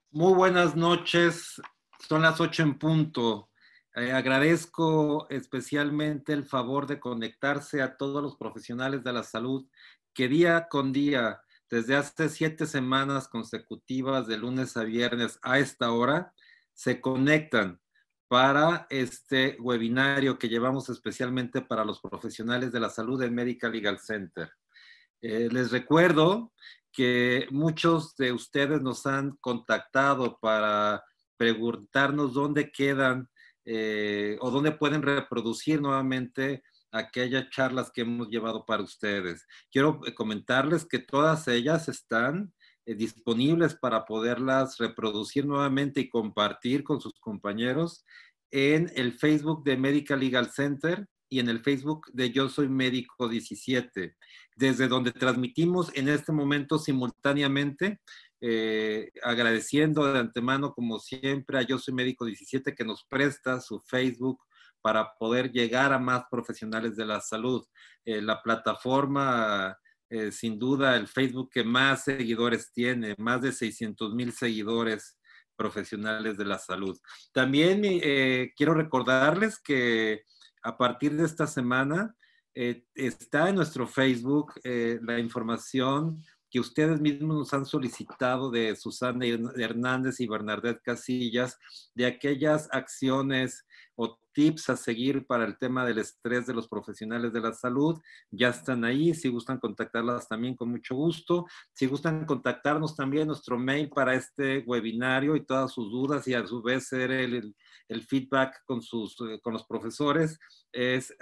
Muy buenas noches, son las 8 en punto. Agradezco especialmente el favor de conectarse a todos los profesionales de la salud que día con día, desde hace 7 semanas consecutivas, de lunes a viernes a esta hora, se conectan para este webinario que llevamos especialmente para los profesionales de la salud en Medical Legal Center. Les recuerdo que muchos de ustedes nos han contactado para preguntarnos dónde quedan o dónde pueden reproducir nuevamente aquellas charlas que hemos llevado para ustedes. Quiero comentarles que todas ellas están disponibles para poderlas reproducir nuevamente y compartir con sus compañeros en el Facebook de Medical Legal Center y en el Facebook de Yo Soy Médico 17, desde donde transmitimos en este momento simultáneamente, agradeciendo de antemano, como siempre, a Yo Soy Médico 17 que nos presta su Facebook para poder llegar a más profesionales de la salud. La plataforma, sin duda, el Facebook que más seguidores tiene, más de 600,000 seguidores profesionales de la salud. También quiero recordarles que a partir de esta semana está en nuestro Facebook la información que ustedes mismos nos han solicitado de Susana Hernández y Bernadette Casillas, de aquellas acciones o tips a seguir para el tema del estrés de los profesionales de la salud. Ya están ahí, si gustan contactarlas también con mucho gusto. Si gustan contactarnos también, nuestro mail para este webinario y todas sus dudas y a su vez ser el feedback con los profesores es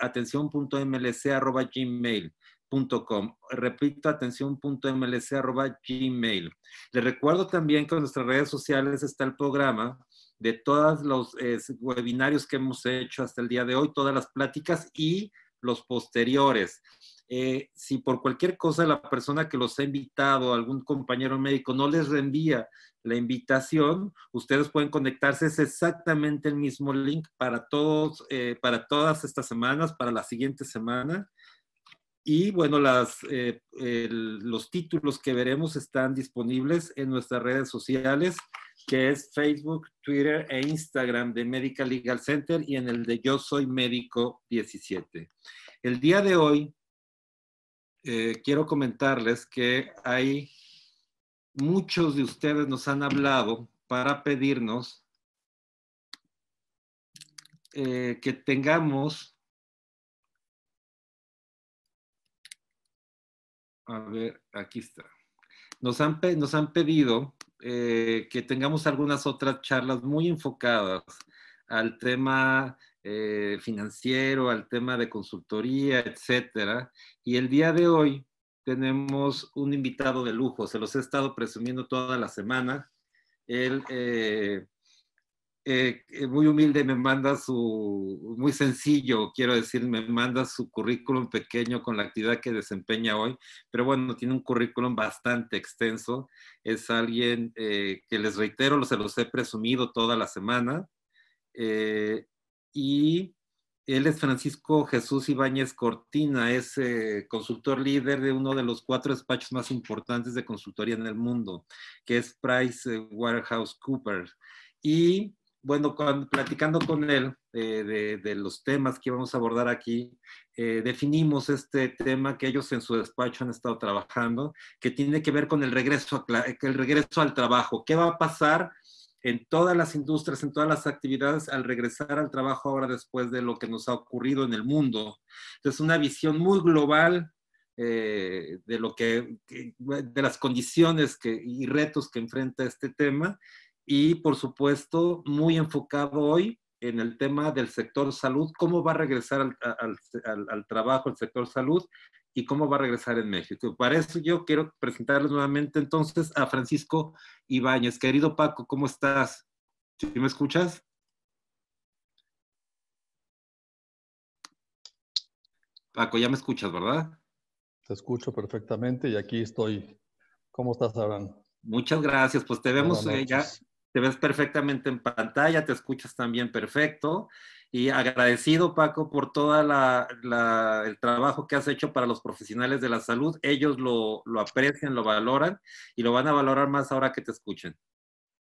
atención.mlc@gmail.com. Repito, atención.mlc@gmail. Les recuerdo también que en nuestras redes sociales está el programa de todos los webinarios que hemos hecho hasta el día de hoy, todas las pláticas y los posteriores. Si por cualquier cosa la persona que los ha invitado, algún compañero médico, no les reenvía la invitación, ustedes pueden conectarse, es exactamente el mismo link para todos, para todas estas semanas, para la siguiente semana. Y bueno, los títulos que veremos están disponibles en nuestras redes sociales, que es Facebook, Twitter e Instagram de Medical Legal Center y en el de Yo Soy Médico 17. El día de hoy quiero comentarles que hay muchos de ustedes nos han hablado para pedirnos que tengamos, a ver, aquí está, nos han pedido que tengamos algunas otras charlas muy enfocadas al tema financiero, al tema de consultoría, etcétera. Y el día de hoy tenemos un invitado de lujo, se los he estado presumiendo toda la semana. Él muy humilde me manda muy sencillo, quiero decir, me manda su currículum pequeño con la actividad que desempeña hoy, pero bueno, tiene un currículum bastante extenso. Es alguien que les reitero, se los he presumido toda la semana. Y él es Francisco Jesús Ibáñez Cortina, es consultor líder de uno de los 4 despachos más importantes de consultoría en el mundo, que es PricewaterhouseCoopers. Y bueno, platicando con él de los temas que vamos a abordar aquí, definimos este tema que ellos en su despacho han estado trabajando, que tiene que ver con el regreso al trabajo. ¿Qué va a pasar en todas las industrias, en todas las actividades, al regresar al trabajo ahora después de lo que nos ha ocurrido en el mundo? Entonces, una visión muy global de las condiciones y retos que enfrenta este tema, y por supuesto, muy enfocado hoy en el tema del sector salud, cómo va a regresar al trabajo el sector salud y cómo va a regresar en México. Para eso yo quiero presentarles nuevamente entonces a Francisco Ibáñez. Querido Paco, ¿cómo estás? ¿Sí me escuchas? Paco, ya me escuchas, ¿verdad? Te escucho perfectamente y aquí estoy. ¿Cómo estás, Abraham? Muchas gracias. Pues te vemos Buenas ya, noches. te ves perfectamente en pantalla, te escuchas también perfecto. Y agradecido, Paco, por todo el trabajo que has hecho para los profesionales de la salud. Ellos lo aprecian, lo valoran y lo van a valorar más ahora que te escuchen.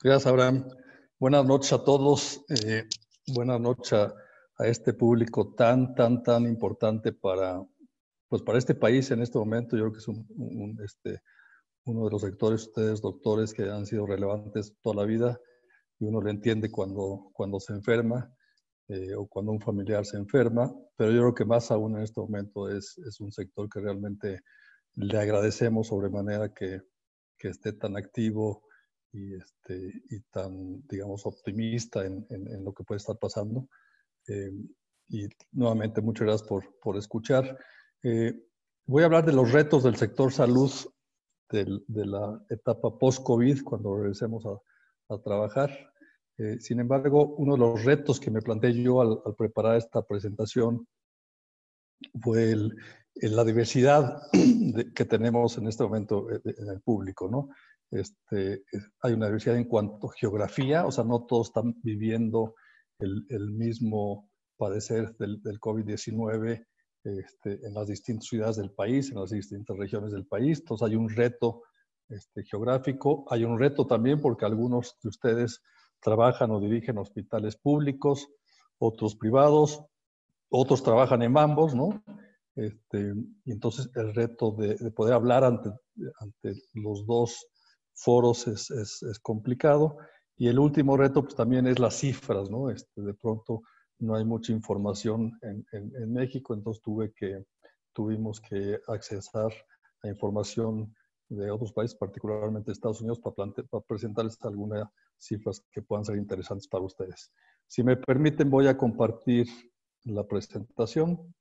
Gracias, Abraham. Buenas noches a todos. Buenas noches a este público tan importante para este país en este momento. Yo creo que es uno de los sectores, ustedes doctores, que han sido relevantes toda la vida, y uno lo entiende cuando se enferma o cuando un familiar se enferma, pero yo creo que más aún en este momento es un sector que realmente le agradecemos sobremanera que esté tan activo y tan, digamos, optimista en lo que puede estar pasando. Y nuevamente, muchas gracias por escuchar. Voy a hablar de los retos del sector salud de la etapa post-COVID, cuando regresemos a trabajar. Sin embargo, uno de los retos que me planteé yo al preparar esta presentación fue la diversidad que tenemos en este momento en el público, ¿no? Hay una diversidad en cuanto a geografía, o sea, no todos están viviendo el mismo padecer del COVID-19 en las distintas ciudades del país, en las distintas regiones del país. Entonces hay un reto geográfico, hay un reto también porque algunos de ustedes trabajan o dirigen hospitales públicos, otros privados, otros trabajan en ambos, ¿no? Y entonces el reto de poder hablar ante los dos foros es complicado. Y el último reto pues también es las cifras, ¿no? De pronto no hay mucha información en México, entonces tuvimos que accesar a información de otros países, particularmente Estados Unidos, para presentarles algunas cifras que puedan ser interesantes para ustedes. Si me permiten, voy a compartir la presentación.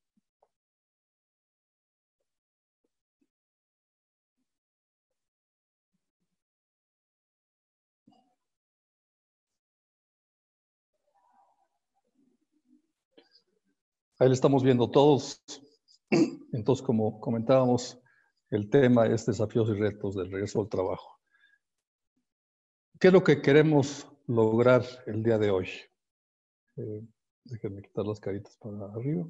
Ahí lo estamos viendo todos. Entonces, como comentábamos, el tema es desafíos y retos del regreso al trabajo. ¿Qué es lo que queremos lograr el día de hoy? Déjenme quitar las caritas para arriba.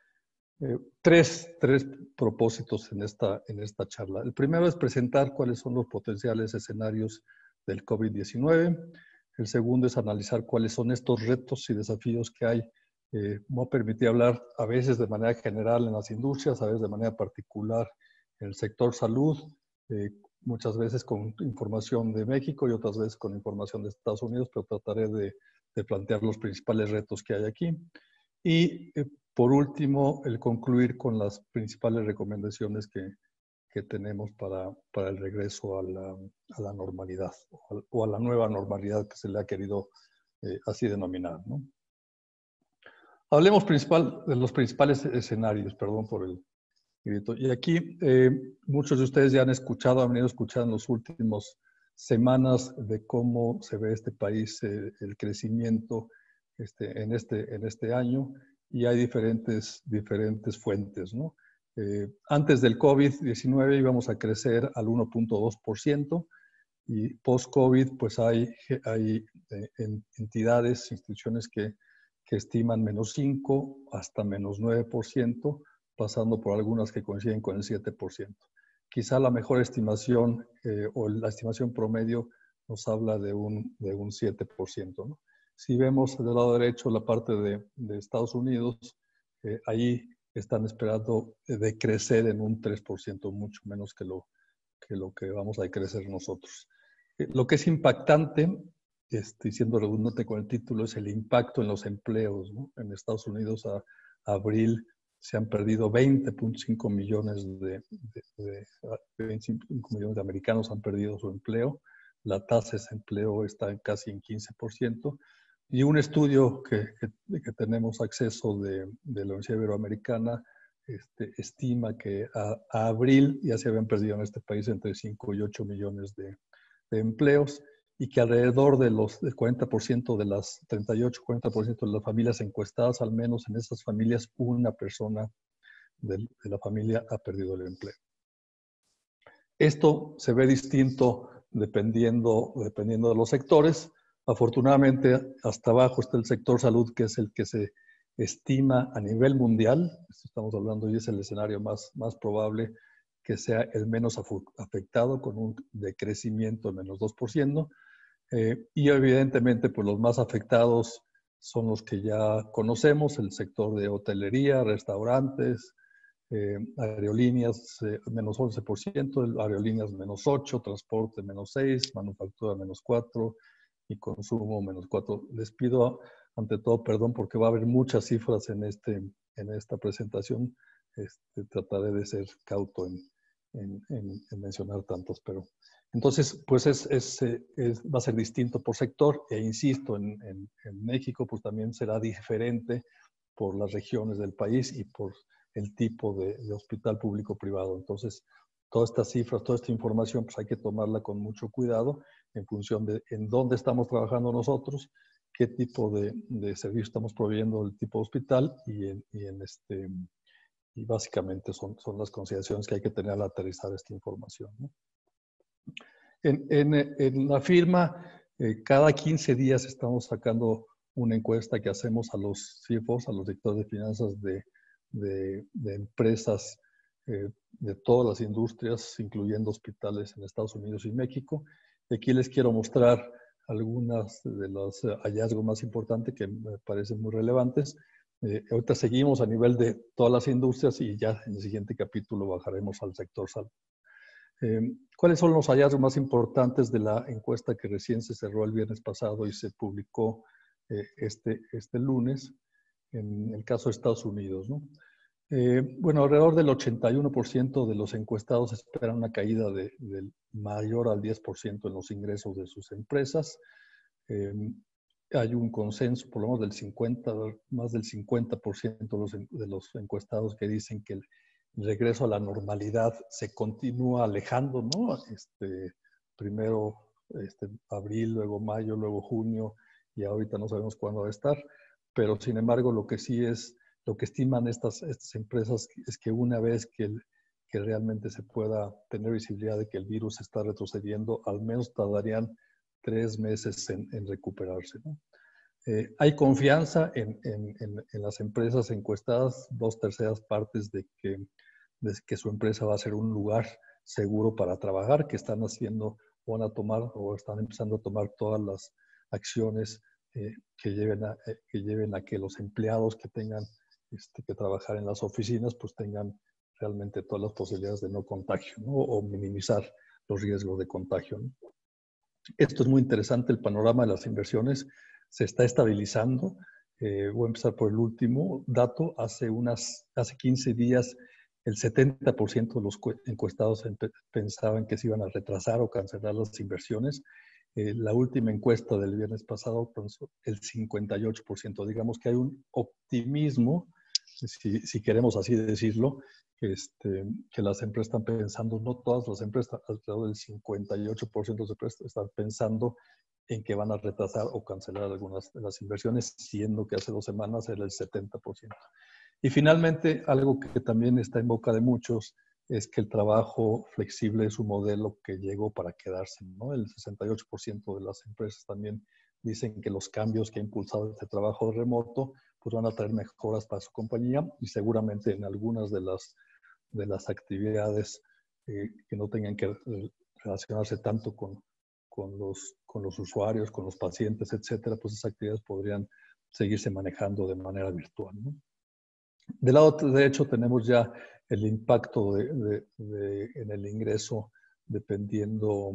Tres propósitos en esta charla. El primero es presentar cuáles son los potenciales escenarios del COVID-19. El segundo es analizar cuáles son estos retos y desafíos que hay. Me voy a permitir hablar a veces de manera general en las industrias, a veces de manera particular en el sector salud, muchas veces con información de México y otras veces con información de Estados Unidos, pero trataré de plantear los principales retos que hay aquí. Y por último, el concluir con las principales recomendaciones que tenemos para el regreso a la normalidad o a la nueva normalidad que se le ha querido así denominar, ¿no? Hablemos de los principales escenarios, perdón por el grito. Y aquí muchos de ustedes ya han venido escuchando en las últimas semanas de cómo se ve este país, el crecimiento en este año, y hay diferentes fuentes, ¿no? Antes del COVID-19 íbamos a crecer al 1.2%, y post-COVID pues hay entidades, instituciones que estiman -5 hasta -9%, pasando por algunas que coinciden con el 7%. Quizá la mejor estimación o la estimación promedio nos habla de un 7%, ¿no? Si vemos del lado derecho la parte de Estados Unidos, ahí están esperando de crecer en un 3%, mucho menos que lo que vamos a crecer nosotros. Lo que es impactante, siendo redundante con el título, es el impacto en los empleos, ¿no? En Estados Unidos a abril se han perdido 20.5 millones 25 millones de americanos han perdido su empleo. La tasa de desempleo está casi en 15%. Y un estudio que tenemos acceso de la Universidad Iberoamericana estima que a abril ya se habían perdido en este país entre 5 y 8 millones de empleos, y que alrededor del 40% de las 38-40% de las familias encuestadas, al menos en esas familias, una persona de la familia ha perdido el empleo. Esto se ve distinto dependiendo de los sectores. Afortunadamente, hasta abajo está el sector salud, que es el que se estima a nivel mundial. Estamos hablando y es el escenario más probable que sea el menos afectado, con un decrecimiento de -2%. Y evidentemente, pues los más afectados son los que ya conocemos, el sector de hotelería, restaurantes, aerolíneas menos 11%, aerolíneas menos 8%, transporte menos 6%, manufactura menos 4% y consumo menos 4%. Les pido ante todo perdón porque va a haber muchas cifras en esta presentación. Trataré de ser cauto en mencionar tantos, pero entonces pues va a ser distinto por sector e insisto, en México pues también será diferente por las regiones del país y por el tipo de hospital público-privado. Entonces, todas estas cifras, toda esta información, pues hay que tomarla con mucho cuidado en función de en dónde estamos trabajando nosotros, qué tipo de servicio estamos proveyendo del tipo de hospital y básicamente son las consideraciones que hay que tener al aterrizar esta información, ¿no? En la firma, cada 15 días estamos sacando una encuesta que hacemos a los CFOs, a los directores de finanzas de empresas de todas las industrias, incluyendo hospitales en Estados Unidos y México. Y aquí les quiero mostrar algunas de los hallazgos más importantes que me parecen muy relevantes. Ahorita seguimos a nivel de todas las industrias y ya en el siguiente capítulo bajaremos al sector salud. ¿Cuáles son los hallazgos más importantes de la encuesta que recién se cerró el viernes pasado y se publicó este lunes en el caso de Estados Unidos, ¿no? Bueno, alrededor del 81% de los encuestados esperan una caída del mayor al 10% en los ingresos de sus empresas. Hay un consenso, por lo menos más del 50% de los encuestados que dicen que el regreso a la normalidad se continúa alejando, ¿no? Primero abril, luego mayo, luego junio, y ahorita no sabemos cuándo va a estar, pero sin embargo lo que sí es, lo que estiman estas empresas es que una vez que realmente se pueda tener visibilidad de que el virus está retrocediendo, al menos tardarían 3 meses en recuperarse, ¿no? Hay confianza en las empresas encuestadas, 2/3 partes de que su empresa va a ser un lugar seguro para trabajar, que están haciendo, van a tomar o están empezando a tomar todas las acciones que lleven a que los empleados que tengan que trabajar en las oficinas pues tengan realmente todas las posibilidades de no contagio, ¿no? O minimizar los riesgos de contagio, ¿no? Esto es muy interesante, el panorama de las inversiones se está estabilizando. Voy a empezar por el último dato. Hace 15 días el 70% de los encuestados pensaban que se iban a retrasar o cancelar las inversiones. La última encuesta del viernes pasado pensó el 58%. Digamos que hay un optimismo, si queremos así decirlo, que las empresas están pensando, no todas las empresas, alrededor del 58% de las empresas están pensando en que van a retrasar o cancelar algunas de las inversiones, siendo que hace 2 semanas era el 70%. Y finalmente, algo que también está en boca de muchos es que el trabajo flexible es un modelo que llegó para quedarse, ¿no? El 68% de las empresas también dicen que los cambios que ha impulsado este trabajo remoto pues van a traer mejoras para su compañía y seguramente en algunas de las actividades que no tengan que relacionarse tanto con los usuarios, con los pacientes, etcétera, pues esas actividades podrían seguirse manejando de manera virtual, ¿no? Del lado derecho tenemos ya el impacto en el ingreso dependiendo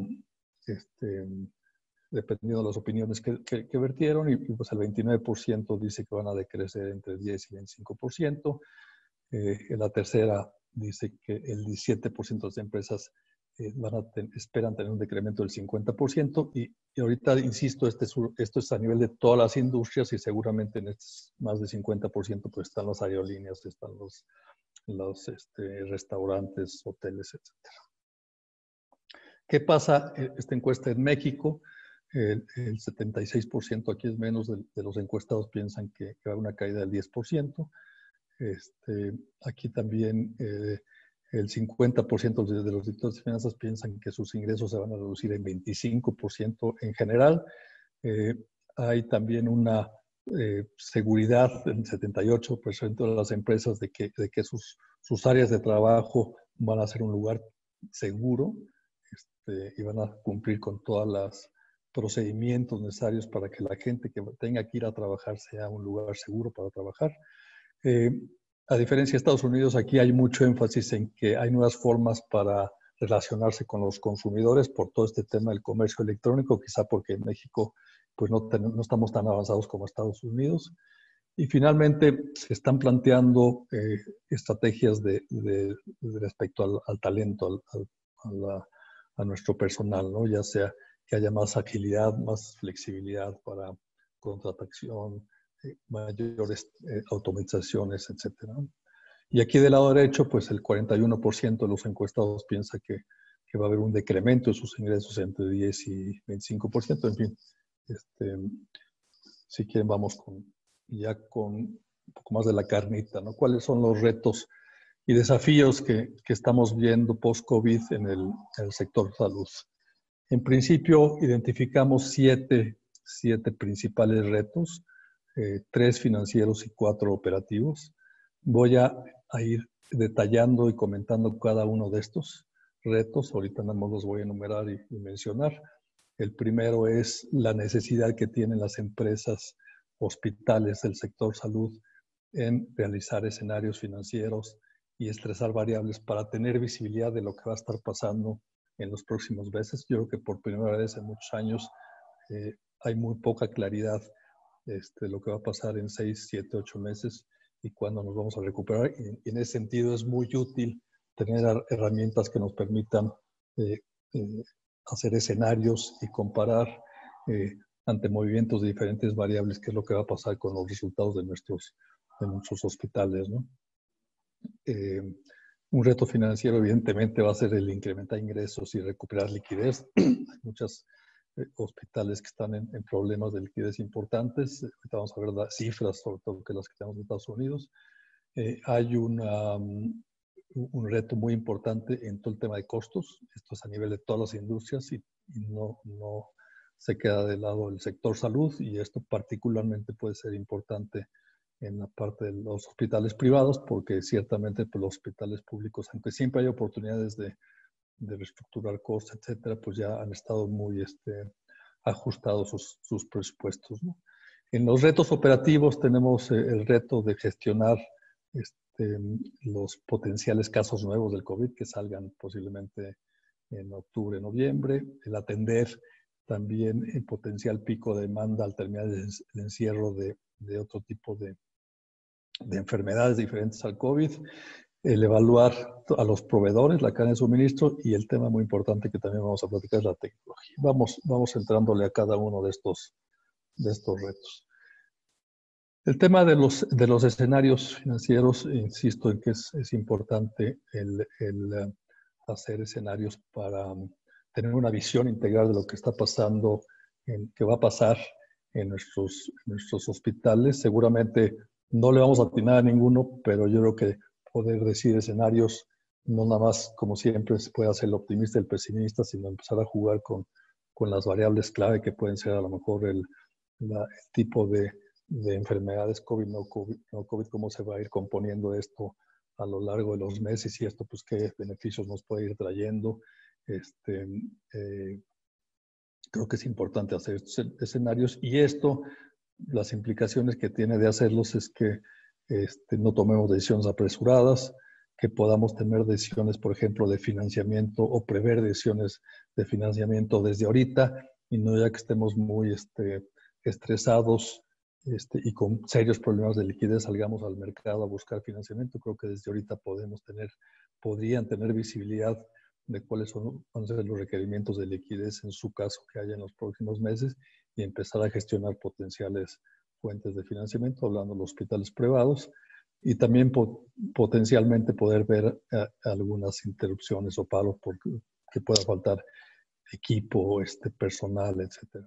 de las opiniones que vertieron y pues el 29% dice que van a decrecer entre 10 y 25%. En la tercera dice que el 17% de las empresas esperan tener un decremento del 50% y ahorita, insisto, esto es a nivel de todas las industrias y seguramente en estos más del 50% pues están las aerolíneas, están los restaurantes, hoteles, etc. ¿Qué pasa? Esta encuesta en México, el 76%, aquí es menos de los encuestados piensan que va a haber una caída del 10%. Aquí también el 50% de los directores de finanzas piensan que sus ingresos se van a reducir en 25% en general. Hay también una seguridad en 78% de las empresas de que sus áreas de trabajo van a ser un lugar seguro y van a cumplir con todas procedimientos necesarios para que la gente que tenga que ir a trabajar sea un lugar seguro para trabajar. A diferencia de Estados Unidos, aquí hay mucho énfasis en que hay nuevas formas para relacionarse con los consumidores por todo este tema del comercio electrónico, quizá porque en México pues no estamos tan avanzados como Estados Unidos. Y finalmente se están planteando estrategias respecto al talento, a nuestro personal, ¿no? Ya sea que haya más agilidad, más flexibilidad para contratación, mayores automatizaciones, etcétera. Y aquí del lado derecho, pues el 41% de los encuestados piensa que va a haber un decremento de sus ingresos entre 10 y 25%. En fin, si quieren vamos ya con un poco más de la carnita, ¿no? ¿Cuáles son los retos y desafíos que estamos viendo post-COVID en el sector salud? En principio, identificamos siete principales retos, 3 financieros y 4 operativos. Voy a ir detallando y comentando cada uno de estos retos. Ahorita nada más los voy a enumerar y mencionar. El primero es la necesidad que tienen las empresas hospitales del sector salud en realizar escenarios financieros y estresar variables para tener visibilidad de lo que va a estar pasando en los próximos meses. Yo creo que por primera vez en muchos años hay muy poca claridad de lo que va a pasar en 6, 7, 8 meses y cuándo nos vamos a recuperar. Y en ese sentido es muy útil tener herramientas que nos permitan hacer escenarios y comparar ante movimientos de diferentes variables qué es lo que va a pasar con los resultados de nuestros hospitales, ¿no? Un reto financiero evidentemente va a ser el incrementar ingresos y recuperar liquidez. Hay muchos hospitales que están en problemas de liquidez importantes. Ahorita vamos a ver las cifras, sobre todo que las que tenemos en Estados Unidos. Hay un reto muy importante en todo el tema de costos. Esto es a nivel de todas las industrias y no se queda de lado el sector salud, y esto particularmente puede ser importante en la parte de los hospitales privados, porque ciertamente pues, los hospitales públicos, aunque siempre hay oportunidades de reestructurar costos, etcétera, pues ya han estado muy ajustados sus presupuestos, ¿no? En los retos operativos tenemos el reto de gestionar los potenciales casos nuevos del COVID que salgan posiblemente en octubre, noviembre, el atender también el potencial pico de demanda al terminar el encierro de otro tipo de enfermedades diferentes al COVID, el evaluar a los proveedores, la cadena de suministro, y el tema muy importante que también vamos a platicar es la tecnología. Vamos entrándole a cada uno de estos retos. El tema de los escenarios financieros, insisto en que es importante el hacer escenarios para tener una visión integral de lo que está pasando, que va a pasar en nuestros hospitales. Seguramente no le vamos a atinar a ninguno, pero yo creo que poder decir escenarios, no nada más como siempre se puede hacer el optimista y el pesimista, sino empezar a jugar con las variables clave que pueden ser a lo mejor el tipo de enfermedades COVID, no COVID, cómo se va a ir componiendo esto a lo largo de los meses y esto, pues, qué beneficios nos puede ir trayendo. Creo que es importante hacer estos escenarios, y esto, las implicaciones que tiene de hacerlos es que no tomemos decisiones apresuradas, que podamos tener decisiones, por ejemplo, de financiamiento o prever decisiones de financiamiento desde ahorita, y no ya que estemos muy estresados y con serios problemas de liquidez salgamos al mercado a buscar financiamiento. Creo que desde ahorita podrían tener visibilidad de cuáles van a ser los requerimientos de liquidez en su caso que haya en los próximos meses, y empezar a gestionar potenciales fuentes de financiamiento, hablando de los hospitales privados, y también potencialmente poder ver algunas interrupciones o paros porque pueda faltar equipo, personal, etc.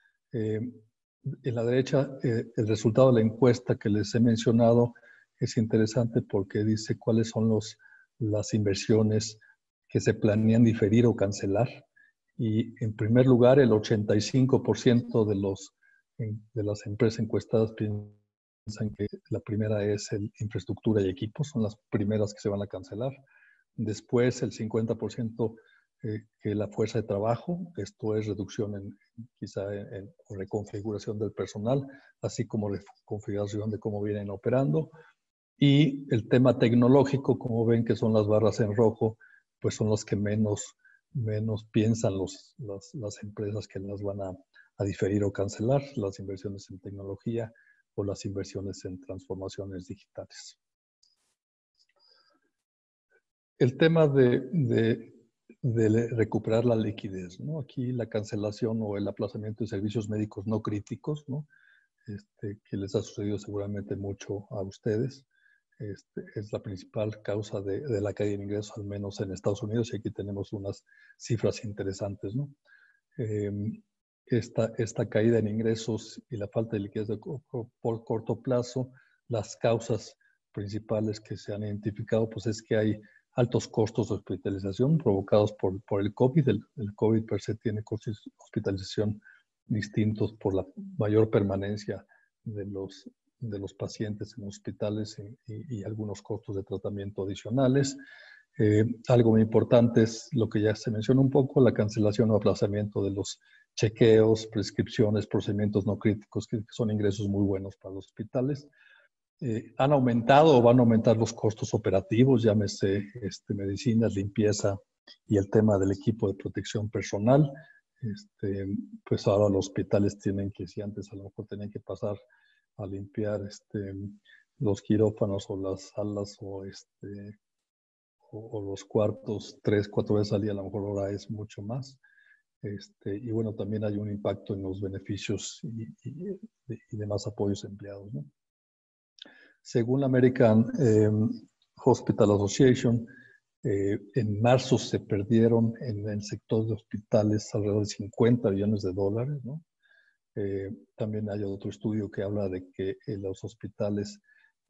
En la derecha, el resultado de la encuesta que les he mencionado es interesante porque dice cuáles son las inversiones que se planean diferir o cancelar. Y en primer lugar, el 85% de las empresas encuestadas piensan que la primera es infraestructura y equipos, son las primeras que se van a cancelar. Después, el 50% que la fuerza de trabajo, esto es reducción o reconfiguración del personal, así como reconfiguración de cómo vienen operando. Y el tema tecnológico, como ven que son las barras en rojo, pues son los que menos piensan las empresas que las van a diferir o cancelar, las inversiones en tecnología o las inversiones en transformaciones digitales. El tema de recuperar la liquidez, ¿no? Aquí la cancelación o el aplazamiento de servicios médicos no críticos, ¿no? Que les ha sucedido seguramente mucho a ustedes. Es la principal causa de la caída de ingresos, al menos en Estados Unidos, y aquí tenemos unas cifras interesantes, ¿no? Esta caída en ingresos y la falta de liquidez por corto plazo, las causas principales que se han identificado, pues es que hay altos costos de hospitalización provocados por el COVID. El COVID per se tiene costos de hospitalización distintos por la mayor permanencia de los pacientes en hospitales y algunos costos de tratamiento adicionales. Algo muy importante es lo que ya se mencionó un poco, la cancelación o aplazamiento de los chequeos, prescripciones, procedimientos no críticos, que son ingresos muy buenos para los hospitales. Han aumentado o van a aumentar los costos operativos, llámese medicinas, limpieza y el tema del equipo de protección personal. Pues ahora los hospitales tienen que, si antes a lo mejor tenían que pasar a limpiar los quirófanos o las salas o los cuartos 3, 4 veces al día, a lo mejor ahora es mucho más. Y bueno, también hay un impacto en los beneficios y demás apoyos a empleados, ¿no? Según la American Hospital Association, en marzo se perdieron en el sector de hospitales alrededor de $50 billones, ¿no? También hay otro estudio que habla de que los hospitales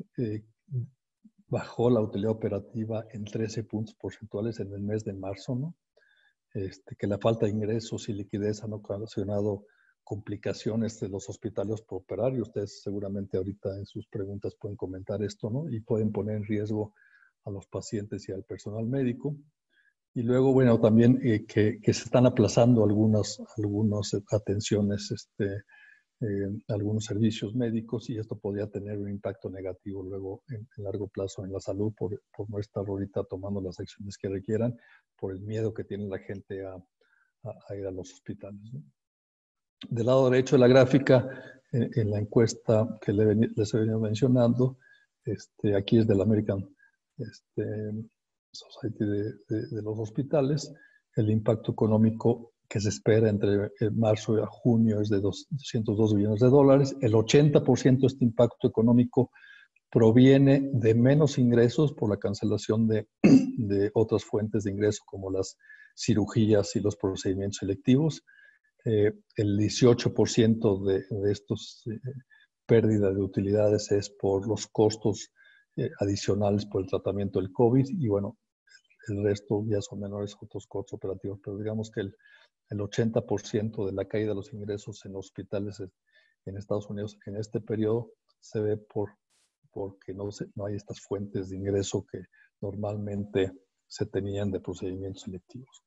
bajó la utilidad operativa en 13 puntos porcentuales en el mes de marzo, ¿no? Que la falta de ingresos y liquidez han ocasionado complicaciones de los hospitales por operar, y ustedes seguramente ahorita en sus preguntas pueden comentar esto, ¿no? Y pueden poner en riesgo a los pacientes y al personal médico. Y luego, bueno, también que se están aplazando algunas atenciones, algunos servicios médicos, y esto podría tener un impacto negativo luego en largo plazo en la salud por no estar ahorita tomando las acciones que requieran, por el miedo que tiene la gente a ir a los hospitales, ¿no? Del lado derecho de la gráfica, en la encuesta que les he venido mencionando, aquí es del American Society de los hospitales, el impacto económico que se espera entre marzo y junio es de $202 billones. El 80% de este impacto económico proviene de menos ingresos por la cancelación de otras fuentes de ingreso como las cirugías y los procedimientos selectivos. El 18% de estos pérdida de utilidades es por los costos adicionales por el tratamiento del COVID, y bueno, el resto ya son menores otros costos operativos, pero digamos que el 80% de la caída de los ingresos en hospitales en Estados Unidos en este periodo se ve porque no hay estas fuentes de ingreso que normalmente se tenían de procedimientos selectivos.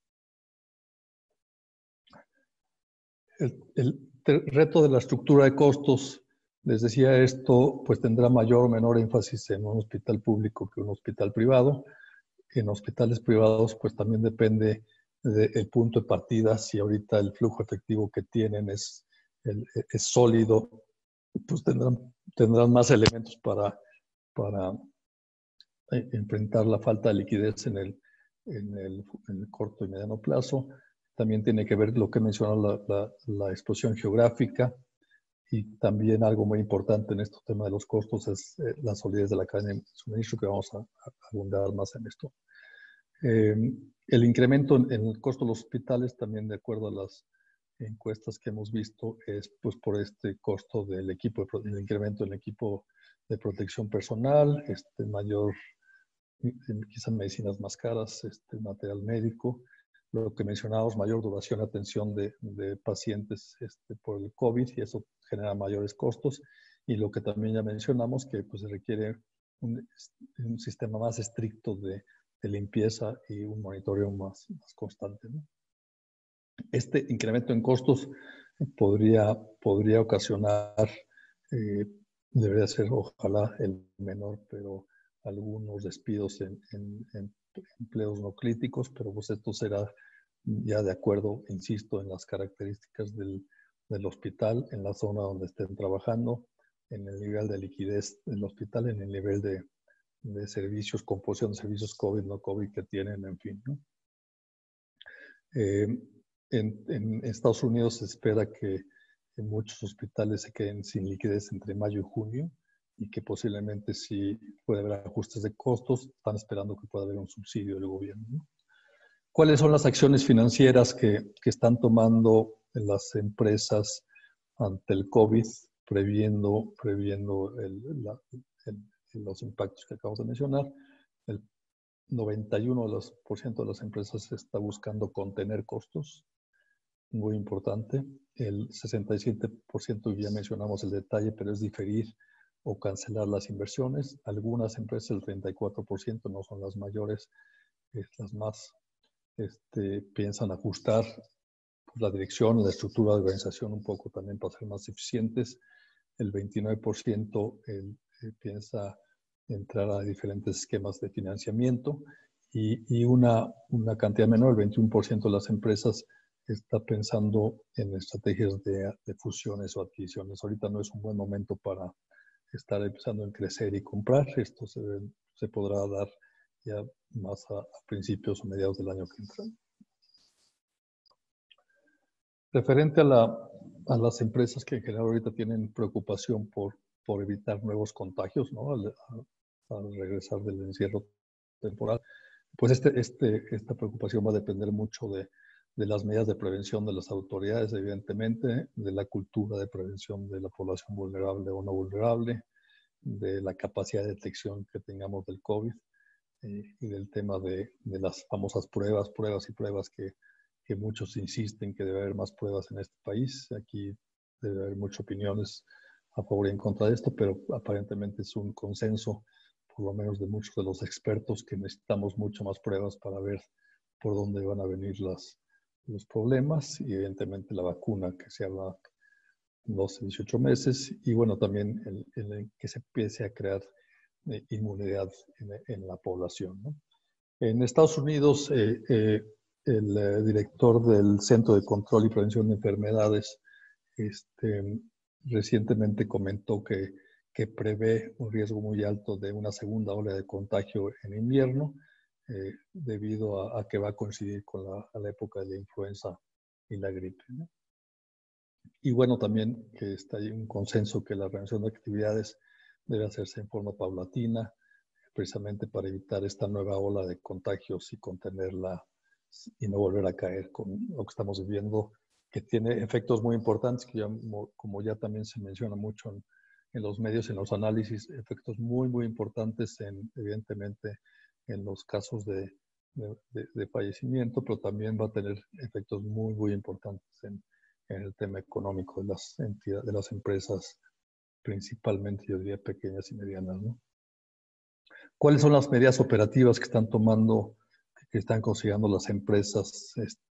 El reto de la estructura de costos, les decía, esto pues tendrá mayor o menor énfasis en un hospital público que un hospital privado. En hospitales privados pues también depende del punto de partida. Si ahorita el flujo efectivo que tienen es sólido, pues tendrán más elementos para enfrentar la falta de liquidez en el corto y mediano plazo. También tiene que ver lo que mencionó la exposición geográfica, y también algo muy importante en este tema de los costos es la solidez de la cadena de suministro, que vamos a abundar más en esto. El incremento en el costo de los hospitales, también de acuerdo a las encuestas que hemos visto, es pues por este costo del equipo, el incremento en el equipo de protección personal, mayor, quizás medicinas más caras, material médico, lo que mencionábamos, mayor duración de atención de pacientes por el COVID, y eso genera mayores costos, y lo que también ya mencionamos, que pues se requiere un sistema más estricto de limpieza y un monitoreo más constante, ¿no? Este incremento en costos podría ocasionar, debería ser ojalá el menor, pero algunos despidos en empleos no críticos, pero pues esto será ya de acuerdo, insisto, en las características del hospital, en la zona donde estén trabajando, en el nivel de liquidez del hospital, en el nivel de servicios, composición de servicios COVID, no COVID que tienen, en fin, ¿no? En Estados Unidos se espera que muchos hospitales se queden sin liquidez entre mayo y junio y que posiblemente sí puede haber ajustes de costos. Están esperando que pueda haber un subsidio del gobierno, ¿no? ¿Cuáles son las acciones financieras que están tomando las empresas ante el COVID, previendo los impactos que acabamos de mencionar? El 91% de las empresas está buscando contener costos, muy importante. El 67%, ya mencionamos el detalle, pero es diferir o cancelar las inversiones. Algunas empresas, el 34%, no son las mayores, las más piensan ajustar la dirección, la estructura de organización un poco también para ser más eficientes. El 29% piensa entrar a diferentes esquemas de financiamiento y una cantidad menor, el 21% de las empresas está pensando en estrategias de fusiones o adquisiciones. Ahorita no es un buen momento para estar empezando en crecer y comprar. Esto se podrá dar ya más a principios o mediados del año que entra. Referente a las empresas que en general ahorita tienen preocupación por evitar nuevos contagios, ¿no? Al regresar del encierro temporal, pues esta preocupación va a depender mucho de las medidas de prevención de las autoridades, evidentemente, de la cultura de prevención de la población vulnerable o no vulnerable, de la capacidad de detección que tengamos del COVID y del tema de las famosas pruebas que muchos insisten que debe haber más pruebas en este país. Aquí debe haber muchas opiniones a favor y en contra de esto, pero aparentemente es un consenso, por lo menos de muchos de los expertos, que necesitamos mucho más pruebas para ver por dónde van a venir los problemas y evidentemente la vacuna que se habla 12, 18 meses y bueno, también el que se empiece a crear inmunidad en la población, ¿no? En Estados Unidos, el director del Centro de Control y Prevención de Enfermedades recientemente comentó que prevé un riesgo muy alto de una segunda ola de contagio en invierno debido a que va a coincidir con la época de la influenza y la gripe, ¿no? Y bueno, también que está ahí un consenso que la realización de actividades debe hacerse en forma paulatina, precisamente para evitar esta nueva ola de contagios y contenerla y no volver a caer con lo que estamos viviendo, que tiene efectos muy importantes, que ya, como ya también se menciona mucho en los medios, en los análisis, efectos muy, muy importantes, evidentemente, en los casos de fallecimiento, pero también va a tener efectos muy, muy importantes en el tema económico de las entidades, de las empresas, principalmente, yo diría, pequeñas y medianas, ¿no? ¿Cuáles son las medidas operativas que están tomando, que están considerando las empresas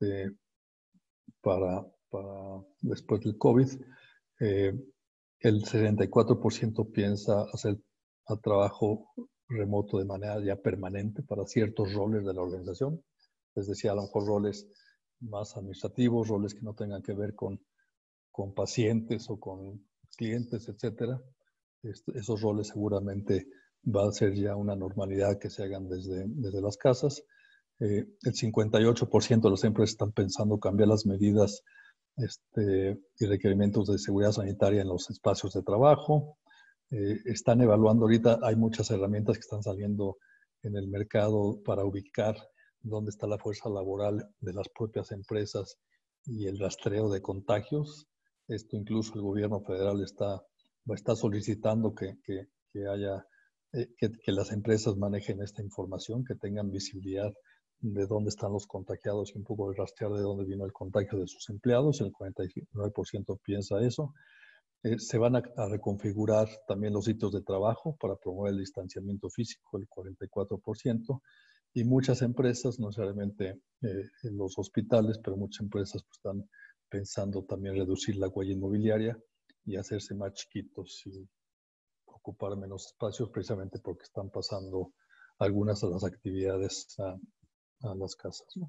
para después del COVID? El 74% piensa hacer a trabajo remoto de manera ya permanente para ciertos roles de la organización. Les decía, a lo mejor roles más administrativos, roles que no tengan que ver con pacientes o con clientes, etcétera. Esos roles seguramente va a ser ya una normalidad que se hagan desde las casas. El 58% de las empresas están pensando cambiar las medidas y requerimientos de seguridad sanitaria en los espacios de trabajo. Están evaluando ahorita, hay muchas herramientas que están saliendo en el mercado para ubicar dónde está la fuerza laboral de las propias empresas y el rastreo de contagios. Esto incluso el gobierno federal está solicitando que haya, que las empresas manejen esta información, que tengan visibilidad de dónde están los contagiados y un poco de rastrear de dónde vino el contagio de sus empleados. El 49% piensa eso. Se van a reconfigurar también los sitios de trabajo para promover el distanciamiento físico, el 44%, Y muchas empresas, no necesariamente en los hospitales, pero muchas empresas pues, están pensando también reducir la huella inmobiliaria y hacerse más chiquitos y ocupar menos espacios precisamente porque están pasando algunas de las actividades a las casas, ¿no?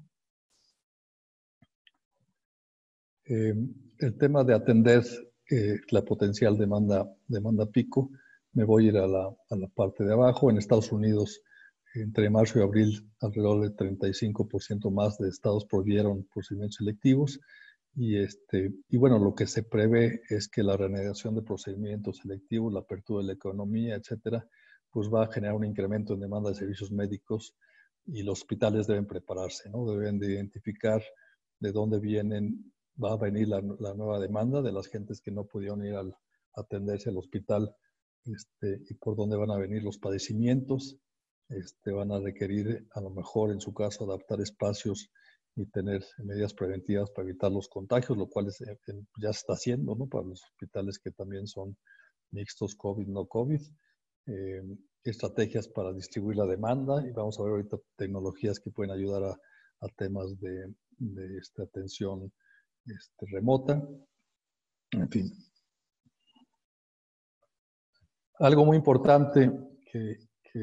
El tema de atender la potencial demanda pico, me voy a ir a la parte de abajo. En Estados Unidos, entre marzo y abril, alrededor del 35% más de estados prohibieron procedimientos selectivos. Y bueno, lo que se prevé es que la reanudación de procedimientos selectivos, la apertura de la economía, etcétera, pues va a generar un incremento en demanda de servicios médicos y los hospitales deben prepararse, ¿no? Deben de identificar de dónde va a venir la nueva demanda de las gentes que no pudieron ir a atenderse al hospital, y por dónde van a venir los padecimientos. Van a requerir, a lo mejor en su caso, adaptar espacios y tener medidas preventivas para evitar los contagios, lo cual ya se está haciendo, ¿no? Para los hospitales que también son mixtos COVID, no COVID. Estrategias para distribuir la demanda, y vamos a ver ahorita tecnologías que pueden ayudar a temas de atención remota. En fin. Algo muy importante que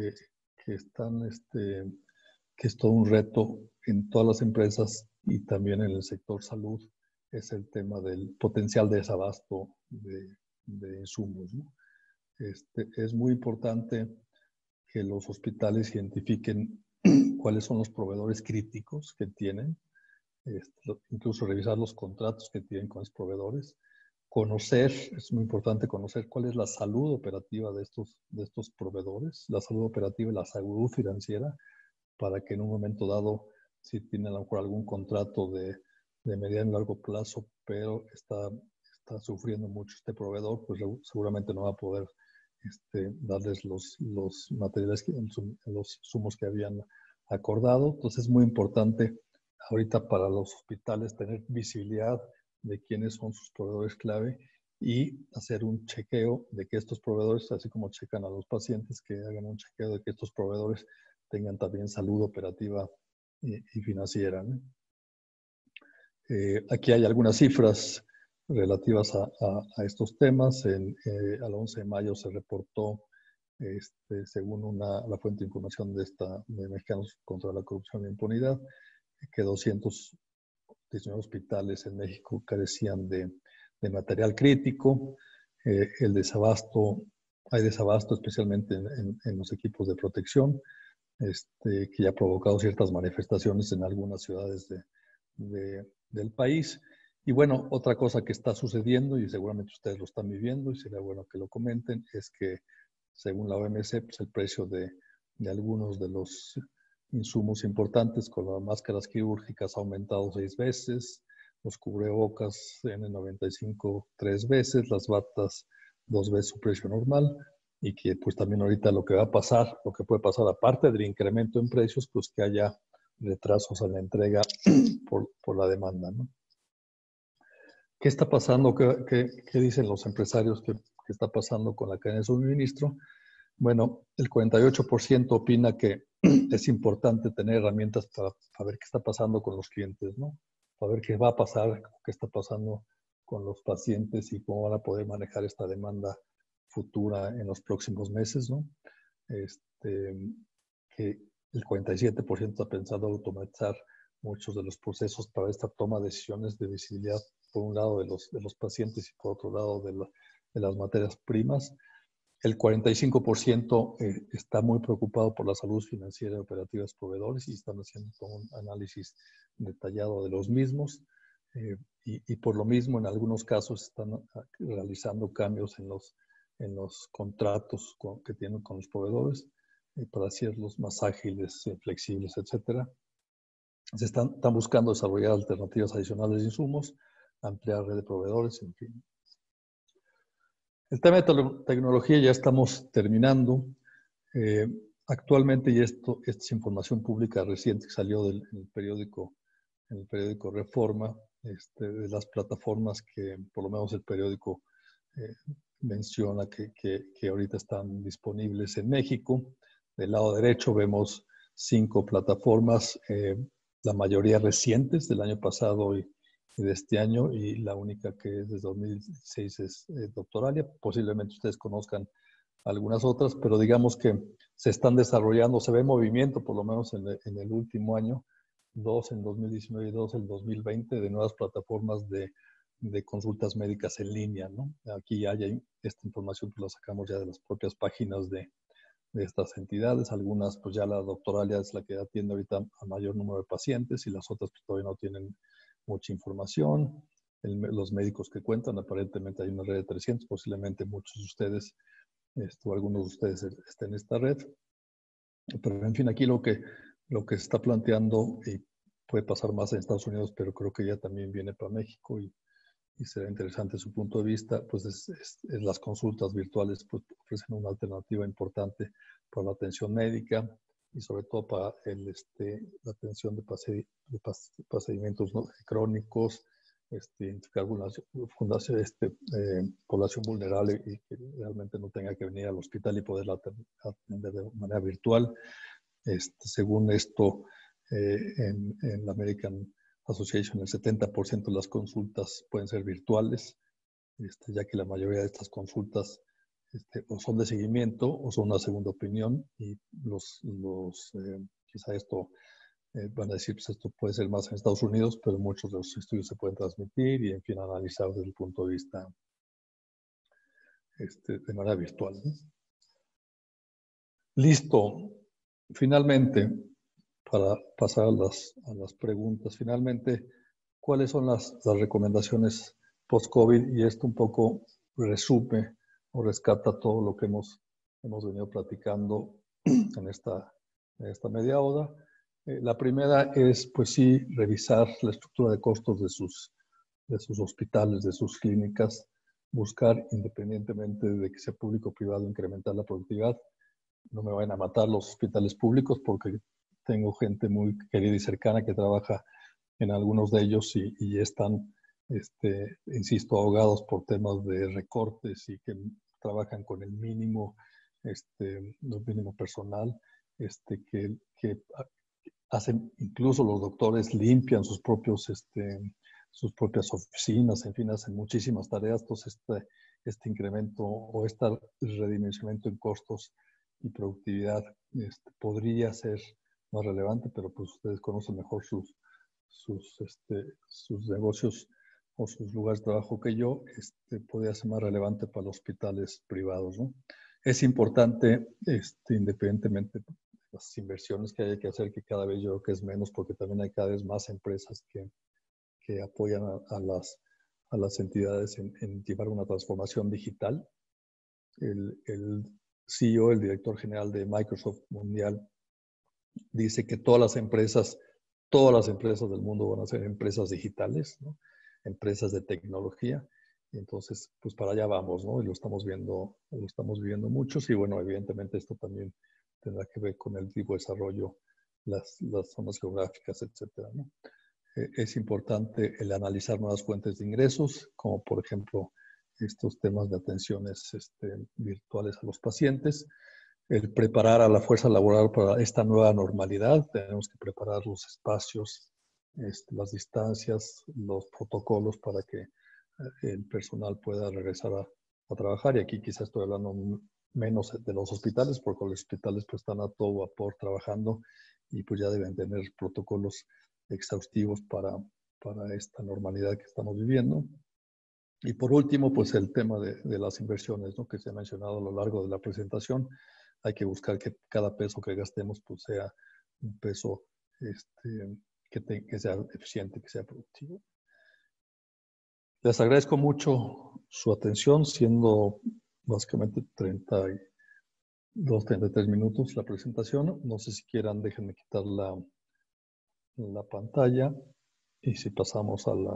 es todo un reto en todas las empresas y también en el sector salud, es el tema del potencial de desabasto de insumos, ¿no? Es muy importante que los hospitales identifiquen cuáles son los proveedores críticos que tienen, incluso revisar los contratos que tienen con los proveedores, es muy importante conocer cuál es la salud operativa de estos proveedores, la salud operativa y la salud financiera, para que en un momento dado, si tiene a lo mejor algún contrato de mediano y largo plazo, pero está sufriendo mucho este proveedor, pues seguramente no va a poder darles los materiales, los insumos que habían acordado. Entonces es muy importante ahorita para los hospitales tener visibilidad de quiénes son sus proveedores clave y hacer un chequeo de que estos proveedores, así como checan a los pacientes, que hagan un chequeo de que estos proveedores tengan también salud operativa y financiera, ¿no? Aquí hay algunas cifras relativas a estos temas. Al 11 de mayo se reportó, según la fuente de información de Mexicanos contra la Corrupción e la Impunidad, que 219 hospitales en México carecían de material crítico. Hay desabasto especialmente en los equipos de protección, que ya ha provocado ciertas manifestaciones en algunas ciudades del país. Y bueno, otra cosa que está sucediendo, y seguramente ustedes lo están viviendo, y sería bueno que lo comenten, es que según la OMS, pues el precio de algunos de los insumos importantes, con las máscaras quirúrgicas, ha aumentado 6 veces, los cubrebocas N95 3 veces, las batas 2 veces su precio normal, y que pues también ahorita lo que va a pasar, lo que puede pasar aparte del incremento en precios, pues que haya retrasos en la entrega por la demanda, ¿no? ¿Qué está pasando? ¿Qué dicen los empresarios que está pasando con la cadena de suministro? Bueno, el 48% opina que es importante tener herramientas para ver qué está pasando con los clientes, ¿no? Para ver qué va a pasar, qué está pasando con los pacientes y cómo van a poder manejar esta demanda futura en los próximos meses, ¿no? Que el 47% ha pensado automatizar muchos de los procesos para esta toma de decisiones de visibilidad, por un lado de los pacientes y por otro lado de las materias primas. El 45% está muy preocupado por la salud financiera y operativa de los proveedores y están haciendo todo un análisis detallado de los mismos. Y por lo mismo, en algunos casos están realizando cambios en los contratos que tienen con los proveedores para hacerlos más ágiles, flexibles, etc. Están buscando desarrollar alternativas adicionales de insumos, ampliar red de proveedores, en fin. El tema de tecnología ya estamos terminando. Actualmente, y esta es información pública reciente que salió en el periódico Reforma, de las plataformas que por lo menos el periódico menciona que ahorita están disponibles en México. Del lado derecho vemos 5 plataformas, la mayoría recientes del año pasado y de este año, y la única que es desde 2016 es Doctoralia. Posiblemente ustedes conozcan algunas otras, pero digamos que se están desarrollando, se ve movimiento, por lo menos en el último año, 2 en 2019 y 2 en 2020, de nuevas plataformas de consultas médicas en línea, ¿no? Aquí hay esta información que la sacamos ya de las propias páginas de estas entidades. Algunas, pues ya la Doctoralia es la que atiende ahorita a mayor número de pacientes, y las otras pues, todavía no tienen mucha información. Los médicos que cuentan, aparentemente hay una red de 300, posiblemente muchos de ustedes, o algunos de ustedes estén en esta red. Pero en fin, aquí lo que se está planteando, y puede pasar más en Estados Unidos, pero creo que ya también viene para México, y será interesante su punto de vista, pues es las consultas virtuales pues, ofrecen una alternativa importante para la atención médica, y sobre todo para la atención de procedimientos crónicos, identificar algunas población vulnerable y que realmente no tenga que venir al hospital y poderla atender de manera virtual. Según esto, en la American Association, el 70% de las consultas pueden ser virtuales, ya que la mayoría de estas consultas o son de seguimiento o son una segunda opinión, y quizá esto van a decir, pues esto puede ser más en Estados Unidos, pero muchos de los estudios se pueden transmitir y, en fin, analizar desde el punto de vista de manera virtual, ¿no? Listo. Finalmente, para pasar a las preguntas, finalmente, ¿cuáles son las recomendaciones post-COVID? Y esto un poco resume o rescata todo lo que hemos venido platicando en esta media hora. La primera es, pues sí, revisar la estructura de costos de sus hospitales, de sus clínicas, buscar, independientemente de que sea público o privado, incrementar la productividad. No me vayan a matar los hospitales públicos, porque tengo gente muy querida y cercana que trabaja en algunos de ellos y están, insisto, ahogados por temas de recortes, y que trabajan con el mínimo personal, que hacen, incluso los doctores limpian sus propias oficinas, en fin, hacen muchísimas tareas. Entonces, este incremento o este redimensionamiento en costos y productividad podría ser más relevante, pero pues ustedes conocen mejor sus negocios o sus lugares de trabajo que yo. Podría ser más relevante para los hospitales privados, ¿no? Es importante, independientemente de las inversiones que haya que hacer, que cada vez yo creo que es menos, porque también hay cada vez más empresas que apoyan a las entidades en llevar una transformación digital. El CEO, el director general de Microsoft Mundial, dice que todas las empresas del mundo van a ser empresas digitales, ¿no? Empresas de tecnología. Y entonces, pues para allá vamos, ¿no? Y lo estamos viendo muchos. Y bueno, evidentemente esto también tendrá que ver con el tipo de desarrollo, las zonas geográficas, etcétera, ¿no? Es importante el analizar nuevas fuentes de ingresos, como por ejemplo estos temas de atenciones virtuales a los pacientes. El preparar a la fuerza laboral para esta nueva normalidad. Tenemos que preparar los espacios, las distancias, los protocolos para que el personal pueda regresar a trabajar. Y aquí quizás estoy hablando menos de los hospitales, porque los hospitales pues están a todo vapor trabajando, y pues ya deben tener protocolos exhaustivos para esta normalidad que estamos viviendo. Y por último, pues el tema de las inversiones, ¿no? Que se ha mencionado a lo largo de la presentación. Hay que buscar que cada peso que gastemos pues sea un peso que sea eficiente, que sea productivo. Les agradezco mucho su atención, siendo básicamente 32, 33 minutos la presentación. No sé si quieran, déjenme quitar la pantalla, y si pasamos a